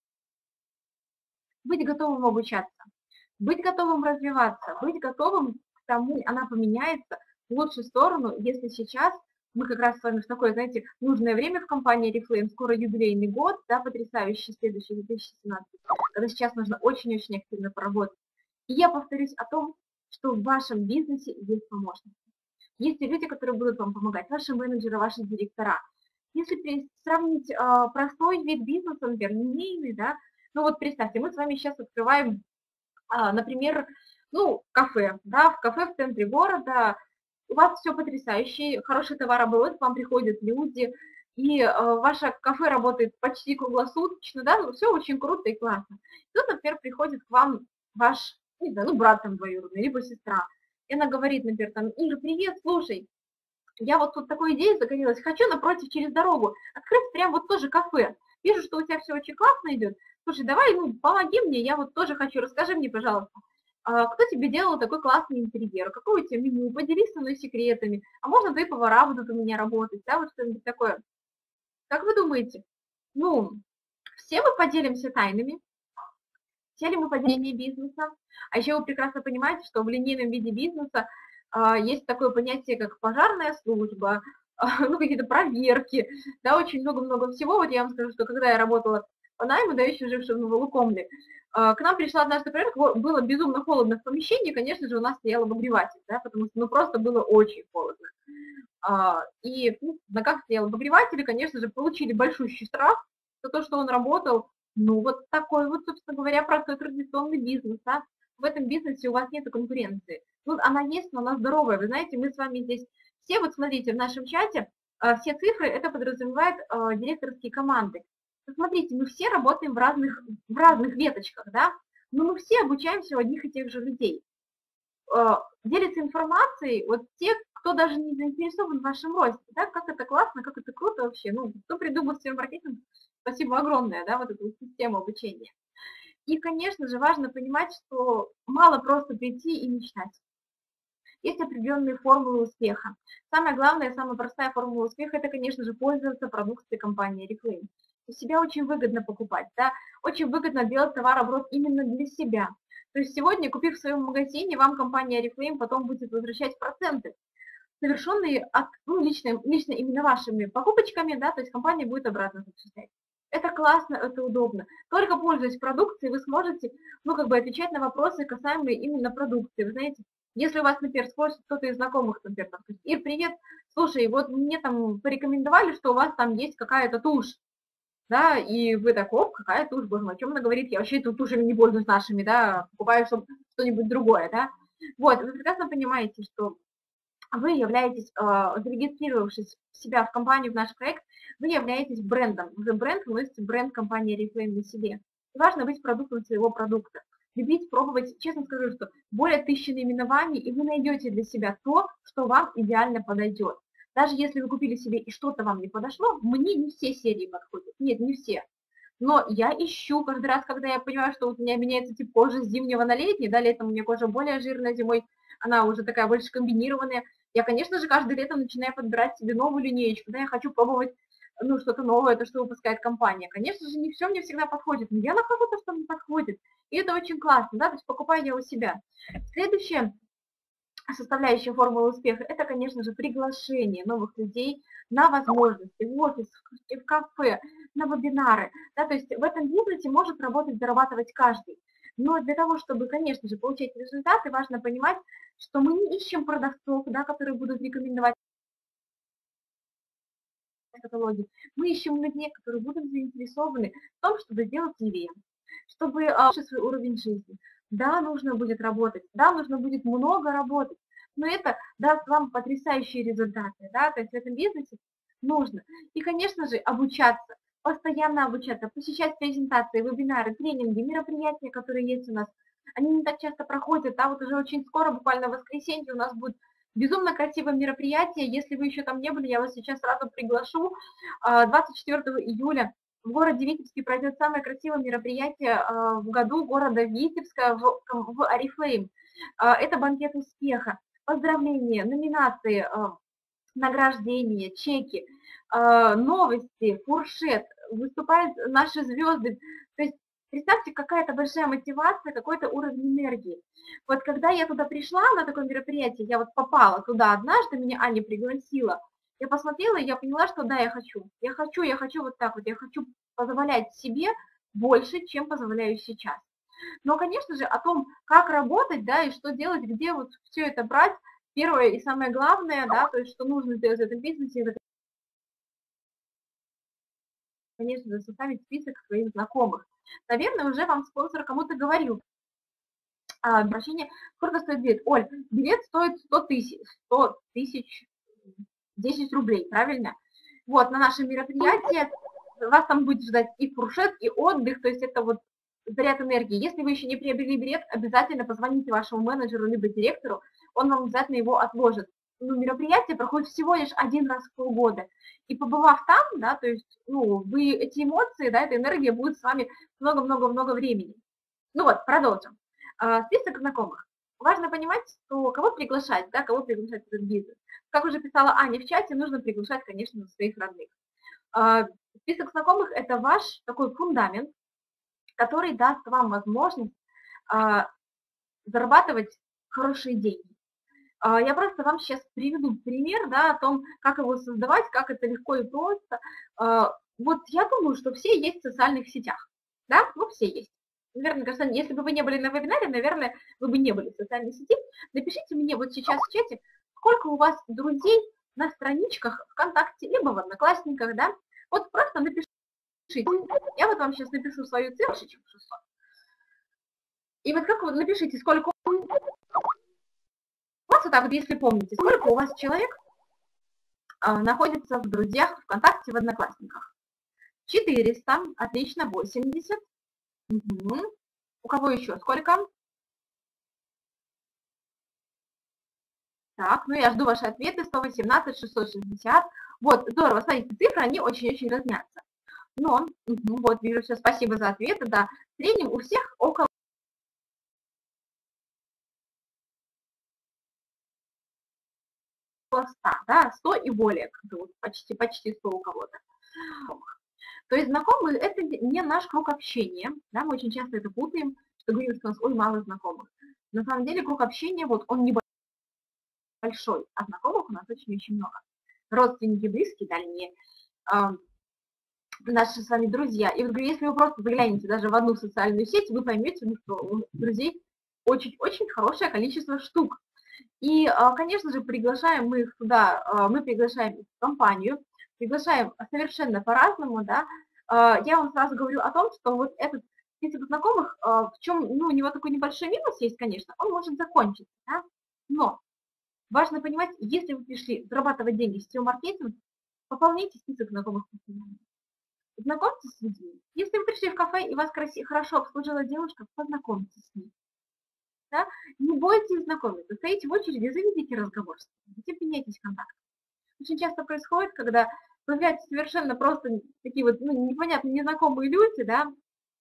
[SPEAKER 1] Быть готовым обучаться, быть готовым развиваться, быть готовым к тому, она поменяется в лучшую сторону, если сейчас мы как раз с вами в такое, знаете, нужное время в компании Oriflame, скоро юбилейный год, да, потрясающий, следующий две тысячи семнадцатый, когда сейчас нужно очень-очень активно поработать. И я повторюсь о том, что в вашем бизнесе есть помощники. Есть и люди, которые будут вам помогать, ваши менеджеры, ваши директора. Если сравнить э, простой вид бизнеса, например, линейный, да, ну вот представьте, мы с вами сейчас открываем, э, например, ну, кафе, да, в кафе в центре города, у вас все потрясающе, хороший товарооборот, к вам приходят люди, и э, ваше кафе работает почти круглосуточно, да, ну, все очень круто и классно. И тут, например, приходит к вам ваш, не знаю, ну, брат там двоюродный, либо сестра, и она говорит, например, там, Ира, привет, слушай, я вот тут такой идеей загорелась, хочу напротив через дорогу открыть прям вот тоже кафе. Вижу, что у тебя все очень классно идет. Слушай, давай, ну, помоги мне, я вот тоже хочу, расскажи мне, пожалуйста, а кто тебе делал такой классный интерьер, какое у тебя меню, поделись со мной секретами, а можно твои повара будут у меня работать, да, вот что-нибудь такое. Как вы думаете, ну, все мы поделимся тайнами, все ли мы поделим бизнеса, а еще вы прекрасно понимаете, что в линейном виде бизнеса а, есть такое понятие, как пожарная служба, а, ну, какие-то проверки, да, очень много-много всего. Вот я вам скажу, что когда я работала по найму, да, еще жившая в Новолукомле, а, к нам пришла однажды проверка, было безумно холодно в помещении, конечно же, у нас стоял обогреватель, да, потому что, ну, просто было очень холодно. А, и ну, в ногах стоял обогреватель, и, конечно же, получили большущий штраф за то, что он работал. Ну, вот такой вот, собственно говоря, простой традиционный бизнес, да. В этом бизнесе у вас нет конкуренции. Ну, она есть, но она здоровая. Вы знаете, мы с вами здесь все, вот смотрите, в нашем чате, все цифры, это подразумевает э, директорские команды. Посмотрите, мы все работаем в разных, в разных веточках, да, но мы все обучаемся у одних и тех же людей. Э, делятся информацией вот те, кто даже не заинтересован в вашем росте, да, как это классно, как это круто вообще, ну, кто придумал сферу маркетинг, спасибо огромное, да, вот эту систему обучения. И, конечно же, важно понимать, что мало просто прийти и мечтать. Есть определенные формулы успеха. Самая главная, самая простая формула успеха – это, конечно же, пользоваться продукцией компании Oriflame. Себя очень выгодно покупать, да, очень выгодно делать товарооборот именно для себя. То есть сегодня, купив в своем магазине, вам компания Oriflame потом будет возвращать проценты, совершенные от, ну, лично, лично именно вашими покупочками, да, то есть компания будет обратно зачислять. Это классно, это удобно. Только пользуясь продукцией, вы сможете, ну, как бы отвечать на вопросы, касаемые именно продукции. Вы знаете, если у вас, например, спросит кто-то из знакомых, например, там, Ир, привет, слушай, вот мне там порекомендовали, что у вас там есть какая-то тушь, да, и вы так, оп, какая тушь, боже мой, о чем она говорит, я вообще тут тушами не пользуюсь нашими, да, покупаю что-нибудь другое, да. Вот, вы прекрасно понимаете, что вы являетесь, зарегистрировавшись себя в компанию, в наш проект, вы являетесь брендом. Уже бренд, вы носите бренд компании Oriflame на себе. И важно быть продуктом своего продукта. Любить, пробовать. Честно скажу, что более тысячи наименований, и вы найдете для себя то, что вам идеально подойдет. Даже если вы купили себе и что-то вам не подошло, мне не все серии подходят. Нет, не все. Но я ищу каждый раз, когда я понимаю, что вот у меня меняется тип кожи с зимнего на летний, да, летом у меня кожа более жирная, зимой она уже такая больше комбинированная. Я, конечно же, каждый лето начинаю подбирать себе новую линеечку, да, я хочу пробовать, ну, что-то новое, то, что выпускает компания. Конечно же, не все мне всегда подходит, но я нахожу то, что мне подходит, и это очень классно, да, то есть покупаю я у себя. Следующее, составляющая формулы успеха – это, конечно же, приглашение новых людей на возможности в офис, в кафе, на вебинары. Да, то есть в этом бизнесе может работать, зарабатывать каждый. Но для того, чтобы, конечно же, получать результаты, важно понимать, что мы не ищем продавцов, да, которые будут рекомендовать каталоги. Мы ищем людей, которые будут заинтересованы в том, чтобы сделать ивент, чтобы улучшить свой уровень жизни. Да, нужно будет работать, да, нужно будет много работать, но это даст вам потрясающие результаты, да, то есть в этом бизнесе нужно. И, конечно же, обучаться, постоянно обучаться, посещать презентации, вебинары, тренинги, мероприятия, которые есть у нас. Они не так часто проходят, да, вот уже очень скоро, буквально в воскресенье у нас будет безумно красивое мероприятие. Если вы еще там не были, я вас сейчас сразу приглашу. двадцать четвёртого июля в городе Витебске пройдет самое красивое мероприятие в году города Витебска в, в Oriflame. Это банкет успеха. поздравления, номинации, а, награждения, чеки, а, новости, фуршет, выступают наши звезды. То есть представьте, какая-то большая мотивация, какой-то уровень энергии. Вот когда я туда пришла на такое мероприятие, я вот попала туда однажды, меня Аня пригласила, я посмотрела, и я поняла, что да, я хочу. Я хочу, я хочу вот так вот, я хочу позволять себе больше, чем позволяю сейчас. Но, конечно же, о том, как работать, да, и что делать, где вот все это брать, первое и самое главное, да, то есть что нужно сделать в этом бизнесе, это, конечно же, составить список своих знакомых. Наверное, уже вам спонсор кому-то говорил, а, обращение, сколько стоит билет? Оль, билет стоит сто тысяч, сто тысяч, десять рублей, правильно? Вот, на наше мероприятие вас там будет ждать и фуршет, и отдых, то есть это вот заряд энергии. Если вы еще не приобрели билет, обязательно позвоните вашему менеджеру либо директору, он вам обязательно его отложит. Ну, мероприятие проходит всего лишь один раз в полгода. И побывав там, да, то есть, ну, вы, эти эмоции, да, эта энергия будет с вами много-много-много времени. Ну вот, продолжим. А, список знакомых. Важно понимать, что кого приглашать, да, кого приглашать в этот бизнес. Как уже писала Аня в чате, нужно приглашать, конечно, своих родных. А, список знакомых – это ваш такой фундамент, который даст вам возможность а, зарабатывать хорошие деньги. А, я просто вам сейчас приведу пример, да, о том, как его создавать, как это легко и просто. А, вот я думаю, что все есть в социальных сетях, да, ну все есть. Наверное, кажется, если бы вы не были на вебинаре, наверное, вы бы не были в социальной сети. Напишите мне вот сейчас в чате, сколько у вас друзей на страничках ВКонтакте, либо в Одноклассниках, да. Вот просто напишите. Я вот вам сейчас напишу свою цифру, шестьсот. И вот как вы напишите, сколько у вас, вот так вот, если помните, сколько у вас человек а, находится в друзьях ВКонтакте, в Одноклассниках. четыреста, отлично, восемьдесят. Угу. У кого еще сколько? Так, ну я жду ваши ответы. сто восемнадцать, шестьсот шестьдесят. Вот, здорово, смотрите, цифры, они очень-очень разнятся. Но, угу, вот, вижу, все, спасибо за ответы, да. В среднем у всех около ста, да, сто и более, почти, почти сто у кого-то. То есть знакомые – это не наш круг общения, да, мы очень часто это путаем, что говорим, что у нас ой, мало знакомых. На самом деле круг общения, вот он небольшой, а знакомых у нас очень-очень много. Родственники, близкие, дальние, э, наши с вами друзья. И вот если вы просто заглянете даже в одну социальную сеть, вы поймете, что у друзей очень-очень хорошее количество штук. И, конечно же, приглашаем мы их туда, мы приглашаем их в компанию, приглашаем совершенно по-разному, да. Я вам сразу говорю о том, что вот этот список знакомых, в чем, ну, у него такой небольшой минус есть, конечно, он может закончиться, да, но важно понимать, если вы пришли зарабатывать деньги в сетевом маркетинге, пополняйте список знакомых постоянно. Знакомьтесь с людьми. Если вы пришли в кафе и вас красиво, хорошо обслужила девушка, познакомьтесь с ней. Да? Не бойтесь знакомиться, стоите в очереди, заведите разговор, затем меняйтесь контактом. Очень часто происходит, когда появляются совершенно просто такие вот ну, непонятные, незнакомые люди, да,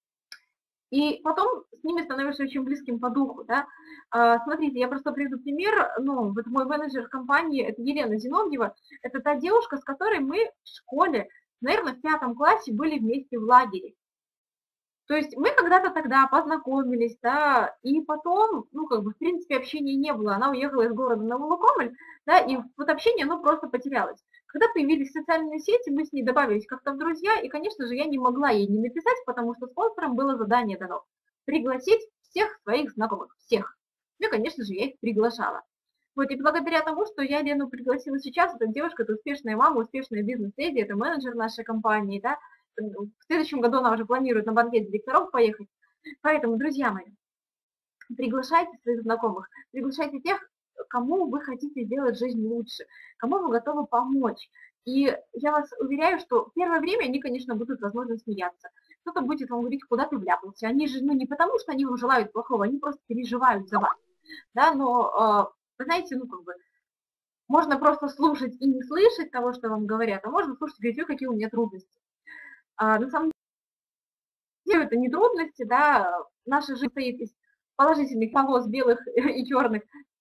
[SPEAKER 1] и потом с ними становишься очень близким по духу, да. А, смотрите, я просто приведу пример, ну, вот мой менеджер компании, это Елена Зиновьева, это та девушка, с которой мы в школе, наверное, в пятом классе были вместе в лагере. То есть мы когда-то тогда познакомились, да, и потом, ну, как бы, в принципе, общения не было. Она уехала из города на Волокополь, да, и вот общение, оно просто потерялось. Когда появились социальные сети, мы с ней добавились как-то в друзья, и, конечно же, я не могла ей не написать, потому что спонсором было задание дано пригласить всех своих знакомых, всех. Ну, и, конечно же, я их приглашала. Вот, и благодаря тому, что я Лену пригласила сейчас, эта девушка, это успешная мама, успешная бизнес-леди, это менеджер нашей компании, да, в следующем году она уже планирует на банкет директоров поехать. Поэтому, друзья мои, приглашайте своих знакомых, приглашайте тех, кому вы хотите сделать жизнь лучше, кому вы готовы помочь. И я вас уверяю, что в первое время они, конечно, будут, возможно, смеяться. Кто-то будет вам говорить, куда ты вляпался. Они же, ну, не потому, что они вам желают плохого, они просто переживают за вас. Да, но, вы знаете, ну, как бы, можно просто слушать и не слышать того, что вам говорят, а можно слушать и говорить, какие у меня трудности. А, на самом деле, это не трудности, да, наша жизнь состоит из положительных полос, белых и черных,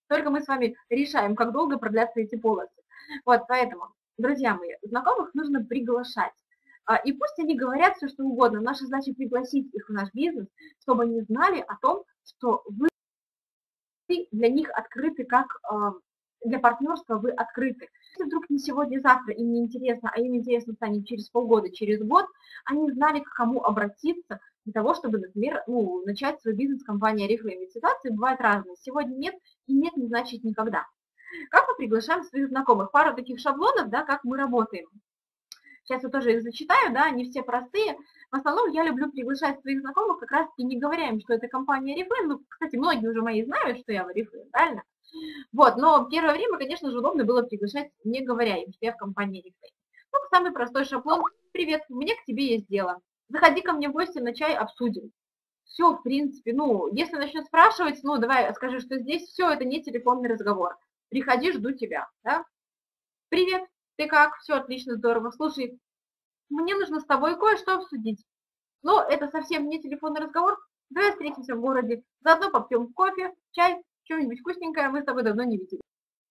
[SPEAKER 1] Только мы с вами решаем, как долго продлятся эти полосы. Вот, поэтому, друзья мои, знакомых нужно приглашать. И пусть они говорят все, что угодно. Наша задача пригласить их в наш бизнес, чтобы они знали о том, что вы для них открыты, как для партнерства вы открыты. Если вдруг не сегодня-завтра им не интересно, а им интересно станет через полгода, через год, они знали, к кому обратиться для того, чтобы, например, ну, начать свой бизнес в компании Oriflame. Ведь ситуации бывают разные. Сегодня нет, и нет не значит никогда. Как мы приглашаем своих знакомых? Пару таких шаблонов, да, как мы работаем. Сейчас я тоже их зачитаю, да, они все простые. В основном я люблю приглашать своих знакомых, как раз и не говоря им, что это компания Oriflame. Ну, кстати, многие уже мои знают, что я в Oriflame, правильно? Вот, но первое время, конечно же, удобно было приглашать, не говоря им, что я в компании Oriflame. Ну, самый простой шаблон. Привет, мне к тебе есть дело. Заходи ко мне в гости, на чай обсудим. Все, в принципе, ну, если начнет спрашивать, ну, давай скажи, что здесь все, это не телефонный разговор. Приходи, жду тебя, да? Привет, ты как? Все отлично, здорово. Слушай, мне нужно с тобой кое-что обсудить. Но это совсем не телефонный разговор. Давай встретимся в городе, заодно попьем кофе, чай, что-нибудь вкусненькое, мы с тобой давно не виделись.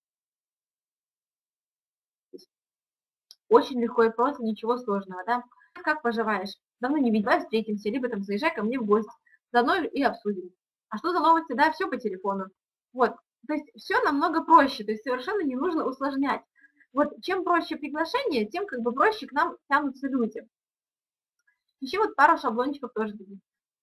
[SPEAKER 1] Очень легко и просто, ничего сложного, да? Как поживаешь? Давно не виделась, встретимся, либо там заезжай ко мне в гости, заодно и обсудим. А что за новости? Да, все по телефону. Вот, то есть все намного проще, то есть совершенно не нужно усложнять. Вот чем проще приглашение, тем как бы проще к нам тянутся люди. Еще вот пару шаблончиков тоже будет.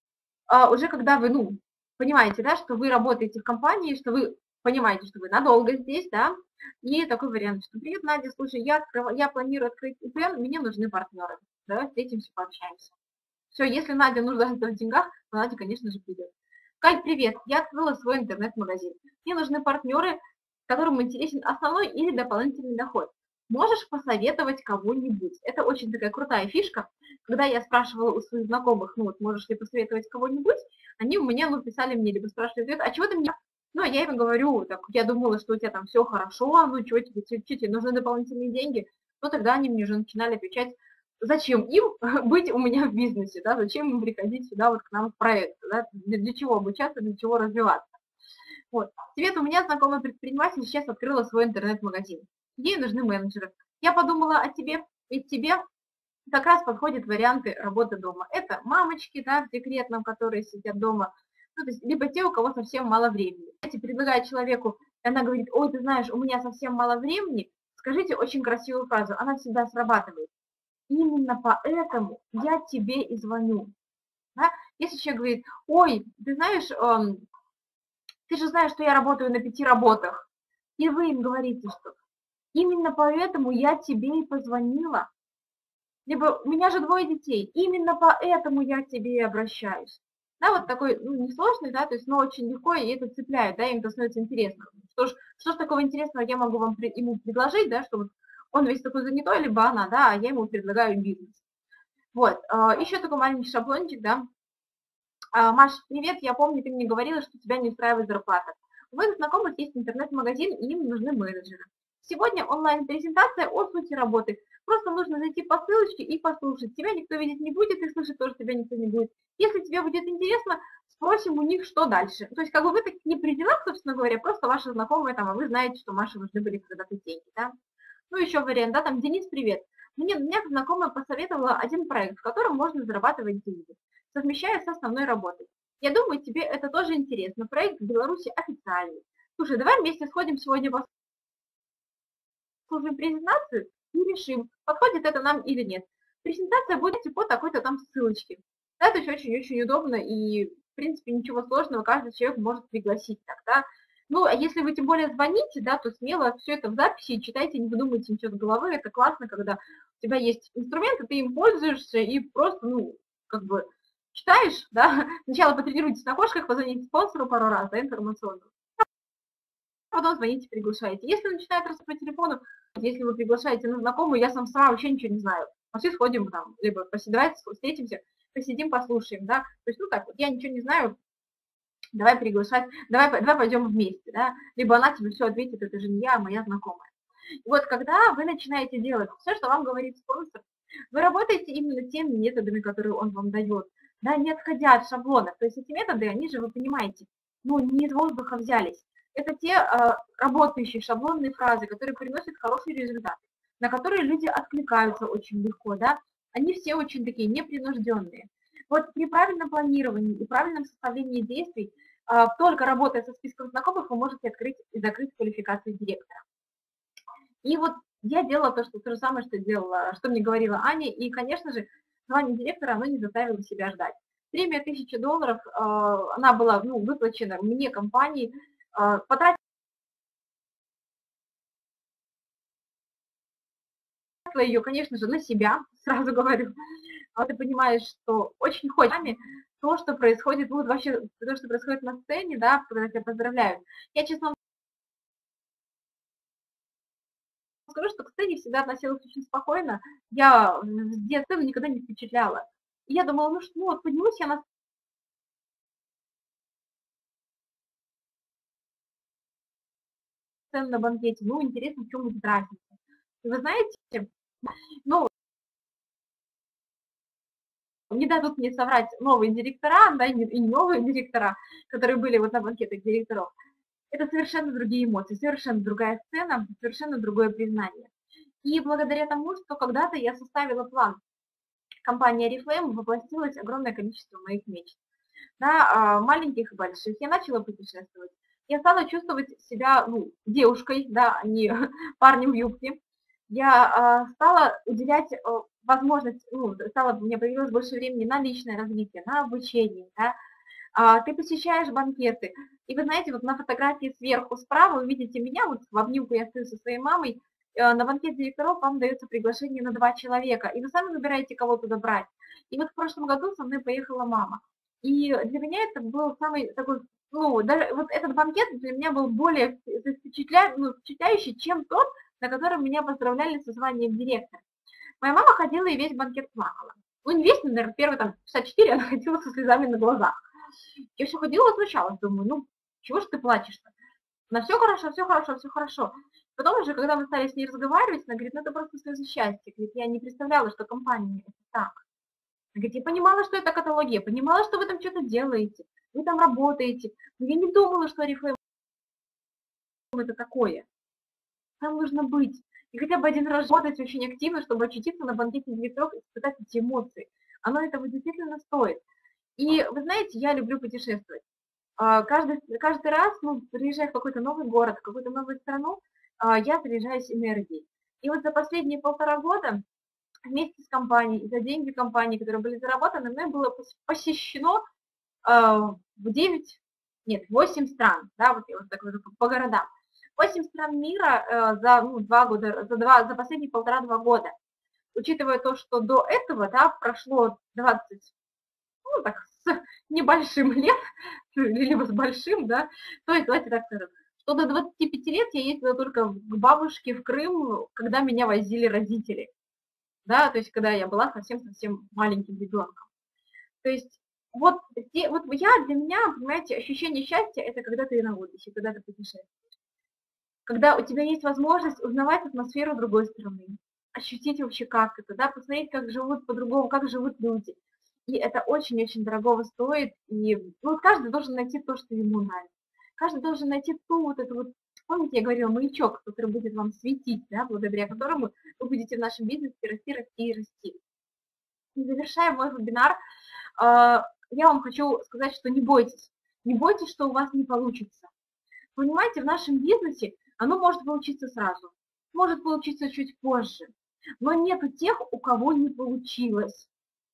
[SPEAKER 1] А уже когда вы, ну, понимаете, да, что вы работаете в компании, что вы понимаете, что вы надолго здесь, да, и такой вариант, что привет, Надя, слушай, я, открыв... я планирую открыть ИП, мне нужны партнеры, давай встретимся, пообщаемся. Все, если Надя нуждается в деньгах, то Надя, конечно же, придет. Кать, привет, я открыла свой интернет-магазин. Мне нужны партнеры, которым интересен основной или дополнительный доход. Можешь посоветовать кого-нибудь? Это очень такая крутая фишка. Когда я спрашивала у своих знакомых, ну вот, можешь ли посоветовать кого-нибудь, они у меня, ну, писали мне, либо спрашивали ответ, а чего ты мне... Ну, я им говорю, так, я думала, что у тебя там все хорошо, ну, чего тебе, чего тебе нужны дополнительные деньги? Ну, тогда они мне уже начинали отвечать, зачем им быть у меня в бизнесе, да, зачем им приходить сюда вот к нам в проект, да, для, для чего обучаться, для чего развиваться. Вот. Света, у меня знакомый предприниматель сейчас открыла свой интернет-магазин. Ей нужны менеджеры. Я подумала о тебе, ведь тебе как раз подходят варианты работы дома. Это мамочки, да, в декретном, которые сидят дома, ну, то есть, либо те, у кого совсем мало времени. Знаете, предлагает человеку, и она говорит, ой, ты знаешь, у меня совсем мало времени, скажите очень красивую фразу, она всегда срабатывает. Именно поэтому я тебе и звоню. Да? Если человек говорит, ой, ты знаешь, эм, ты же знаешь, что я работаю на пяти работах, и вы им говорите, что именно поэтому я тебе и позвонила. Либо у меня же двое детей, именно поэтому я к тебе и обращаюсь. Да, вот такой, ну, несложный, да, то есть, но очень легко, и это цепляет, да, им это становится интересно. Что ж, что ж такого интересного я могу вам, ему предложить, да, что вот он весь такой занятой, либо она, да, а я ему предлагаю бизнес. Вот, еще такой маленький шаблончик, да. Маш, привет, я помню, ты мне говорила, что тебя не устраивает зарплата. У моих знакомых есть интернет-магазин, и им нужны менеджеры. Сегодня онлайн-презентация о сути работы. Просто нужно зайти по ссылочке и послушать. Тебя никто видеть не будет, и слышать тоже тебя никто не будет. Если тебе будет интересно, спросим у них, что дальше. То есть, как бы вы так не при делах, собственно говоря, просто ваши знакомые там, а вы знаете, что Маше нужны были когда-то деньги, да. Ну, еще вариант, да, там, Денис, привет. Мне, мне знакомая посоветовала один проект, в котором можно зарабатывать деньги, совмещая с основной работой. Я думаю, тебе это тоже интересно. Проект в Беларуси официальный. Слушай, давай вместе сходим сегодня в послушаем презентацию и решим, подходит это нам или нет. Презентация будет по такой-то там ссылочке. Да, это очень-очень удобно и, в принципе, ничего сложного, каждый человек может пригласить тогда. Ну, а если вы тем более звоните, да, то смело все это в записи читайте, не выдумывайте ничего с головы. Это классно, когда у тебя есть инструменты, ты им пользуешься и просто, ну, как бы читаешь, да. Сначала потренируйтесь на кошках, позвоните спонсору пару раз, да, информационному. Потом звоните, приглашаете. Если начинает раз по телефону, если вы приглашаете на знакомую, я сам сама вообще ничего не знаю. Пошли сходим там, либо давайте встретимся, посидим, послушаем, да. То есть, ну так вот, я ничего не знаю, давай приглашать, давай, давай пойдем вместе, да. Либо она тебе все ответит, это же не я, а моя знакомая. И вот когда вы начинаете делать все, что вам говорит спонсор, вы работаете именно теми методами, которые он вам дает, да, не отходя от шаблонов. То есть эти методы, они же, вы понимаете, ну, не из воздуха взялись. Это те э, работающие шаблонные фразы, которые приносят хороший результат, на которые люди откликаются очень легко, да, они все очень такие непринужденные. Вот при правильном планировании и правильном составлении действий, э, только работая со списком знакомых, вы можете открыть и закрыть квалификацию директора. И вот я делала то, что, то же самое, что делала, что мне говорила Аня, и, конечно же, звание директора, оно не заставило себя ждать. Премия тысяча долларов, э, она была ну, выплачена мне, компании, э, потратила ее, конечно же, на себя, сразу говорю. А ты понимаешь, что очень хочется то, что происходит, вот вообще то, что происходит на сцене, да, когда тебя поздравляют. Я, честно скажу, что к сцене всегда относилась очень спокойно. Я с детства никогда не впечатляла. И я думала, ну что, ну вот поднимусь я на сцену на банкете, ну интересно, в чем будет разница. И вы знаете, ну, не дадут мне соврать новые директора, да, и не новые директора, которые были вот на банкетах директоров. Это совершенно другие эмоции, совершенно другая сцена, совершенно другое признание. И благодаря тому, что когда-то я составила план, компания Oriflame, воплотилось огромное количество моих мечт. Да, маленьких и больших. Я начала путешествовать. Я стала чувствовать себя ну, девушкой, да, а не парнем в юбке. Я стала уделять возможность, ну, стало, у меня появилось больше времени на личное развитие, на обучение, да. Ты посещаешь банкеты, и вы знаете, вот на фотографии сверху справа вы видите меня, вот в обнимку я стою со своей мамой, на банкет директоров вам дается приглашение на два человека, и вы сами выбираете, кого туда брать. И вот в прошлом году со мной поехала мама. И для меня это был самый такой, ну, даже вот этот банкет для меня был более впечатля... ну, впечатляющий, чем тот, на котором меня поздравляли со званием директора. Моя мама ходила и весь банкет плакала. Ну, не весь, наверное, первый там шестьдесят четыре, она ходила со слезами на глазах. Я все ходила, возмущалась, думаю, ну, чего ж ты плачешь-то? На все хорошо, все хорошо, все хорошо. Потом уже, когда мы стали с ней разговаривать, она говорит, ну, это просто слезы счастья. Говорит, я не представляла, что компания это так. Она говорит, я понимала, что это каталоги, я понимала, что вы там что-то делаете, вы там работаете, но я не думала, что Oriflame это такое. Там нужно быть. И хотя бы один раз работать очень активно, чтобы очутиться на банкете директоров и испытать эти эмоции. Оно этого действительно стоит. И вы знаете, я люблю путешествовать. Каждый, каждый раз, ну, приезжая в какой-то новый город, в какую-то новую страну, я заряжаюсь энергией. И вот за последние полтора года вместе с компанией, за деньги компании, которые были заработаны, мной было посещено в девять, нет, восемь стран, да, вот я вот так вот по городам. восемь стран мира за, ну, два года, за, два, за последние полтора-два года. Учитывая то, что до этого, да, прошло двадцать, ну, так, с небольшим лет, либо с большим, да, то есть, давайте так скажем, что до двадцати пяти лет я ездила только к бабушке в Крым, когда меня возили родители, да, то есть, когда я была совсем-совсем маленьким ребенком. То есть, вот, вот я, для меня, понимаете, ощущение счастья – это когда ты на отдыхе, когда ты путешествуешь. Когда у тебя есть возможность узнавать атмосферу другой страны, ощутить вообще как это, да, посмотреть, как живут по-другому, как живут люди. И это очень-очень дорогого стоит, и ну, каждый должен найти то, что ему нравится. Каждый должен найти ту вот эту вот, помните, я говорила, маячок, который будет вам светить, да, благодаря которому вы будете в нашем бизнесе расти, расти и расти. И завершая мой вебинар, я вам хочу сказать, что не бойтесь. Не бойтесь, что у вас не получится. Понимаете, в нашем бизнесе оно может получиться сразу, может получиться чуть позже, но нету тех, у кого не получилось.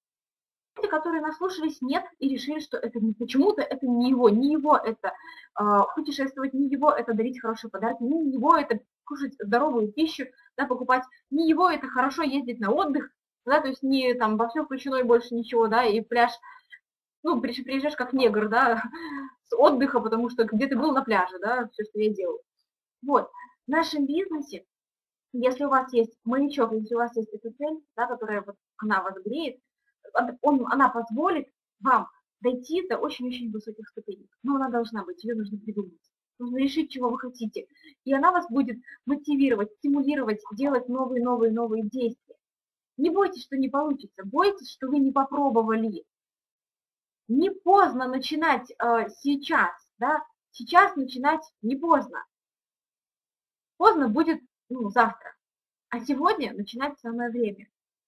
[SPEAKER 1] Те, которые наслушались «нет» и решили, что это не почему-то, это не его, не его это э, путешествовать, не его это дарить хорошие подарки, не его это кушать здоровую пищу, да, покупать, не его это хорошо ездить на отдых, да, то есть не там во все включено и больше ничего, да, и пляж, ну, приезжаешь как негр, да, с отдыха, потому что где ты был на пляже, да, все, что я делаю. Вот, в нашем бизнесе, если у вас есть маячок, если у вас есть эта цель, да, которая вот, она вас греет, он, она позволит вам дойти до очень-очень высоких ступеней. Но она должна быть, ее нужно придумать. Нужно решить, чего вы хотите. И она вас будет мотивировать, стимулировать, делать новые-новые-новые действия. Не бойтесь, что не получится, бойтесь, что вы не попробовали. Не поздно начинать э, сейчас, да, сейчас начинать не поздно. Поздно будет, ну, завтра. А сегодня начинать самое время.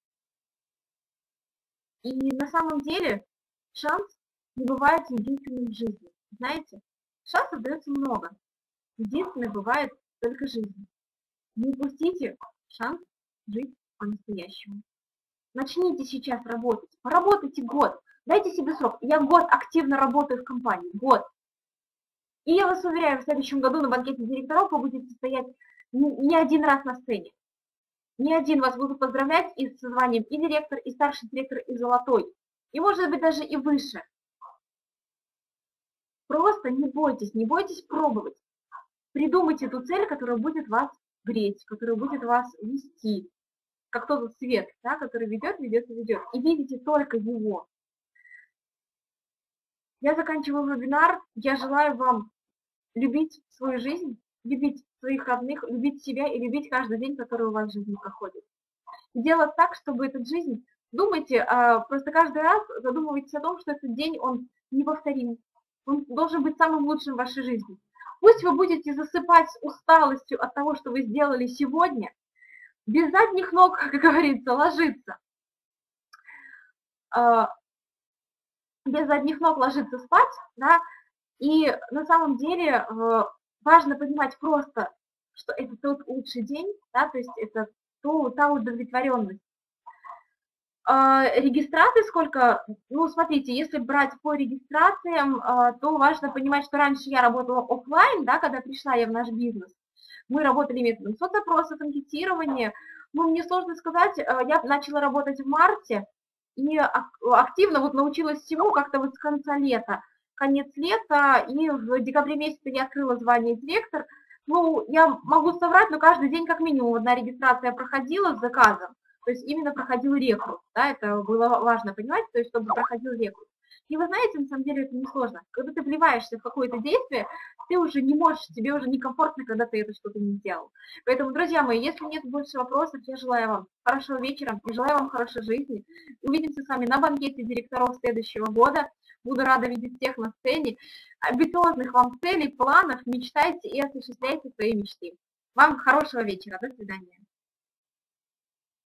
[SPEAKER 1] И на самом деле шанс не бывает единственным в жизни. Знаете, шансов дается много. Единственное бывает только жизнь. Не упустите шанс жить по-настоящему. Начните сейчас работать. Поработайте год. Дайте себе срок. Я год активно работаю в компании. Год. И я вас уверяю, в следующем году на банкете директоров вы будете стоять не один раз на сцене. Не один вас будут поздравлять и с званием и директор, и старший директор, и золотой. И может быть даже и выше. Просто не бойтесь, не бойтесь пробовать. Придумайте ту цель, которая будет вас греть, которая будет вас вести. Как тот свет, да, который ведет, ведет и ведет. И видите только его. Я заканчиваю вебинар. Я желаю вам любить свою жизнь, любить своих родных, любить себя и любить каждый день, который у вас в жизни проходит. И делать так, чтобы эта жизнь, думайте, просто каждый раз задумывайтесь о том, что этот день, он неповторим. Он должен быть самым лучшим в вашей жизни. Пусть вы будете засыпать с усталостью от того, что вы сделали сегодня, без задних ног, как говорится, ложиться. Без задних ног ложиться спать, да, и на самом деле важно понимать просто, что это тот лучший день, да, то есть это то, та удовлетворенность. Регистрации сколько? Ну, смотрите, если брать по регистрациям, то важно понимать, что раньше я работала офлайн, да, когда пришла я в наш бизнес. Мы работали методом соцопросов, анкетирования. Ну, мне сложно сказать, я начала работать в марте и активно вот научилась всему как-то вот с конца лета. Конец лета, и в декабре месяце я открыла звание директор. Ну, я могу соврать, но каждый день как минимум одна регистрация проходила с заказом. То есть именно проходил рекрут, да, это было важно понимать, то есть чтобы проходил рекрут. И вы знаете, на самом деле это несложно. Когда ты вливаешься в какое-то действие, ты уже не можешь, тебе уже некомфортно, когда ты это что-то не сделал. Поэтому, друзья мои, если нет больше вопросов, я желаю вам хорошего вечера, и желаю вам хорошей жизни. Увидимся с вами на банкете директоров следующего года. Буду рада видеть всех на сцене. Амбициозных вам целей, планов, мечтайте и осуществляйте свои мечты. Вам хорошего вечера. До свидания.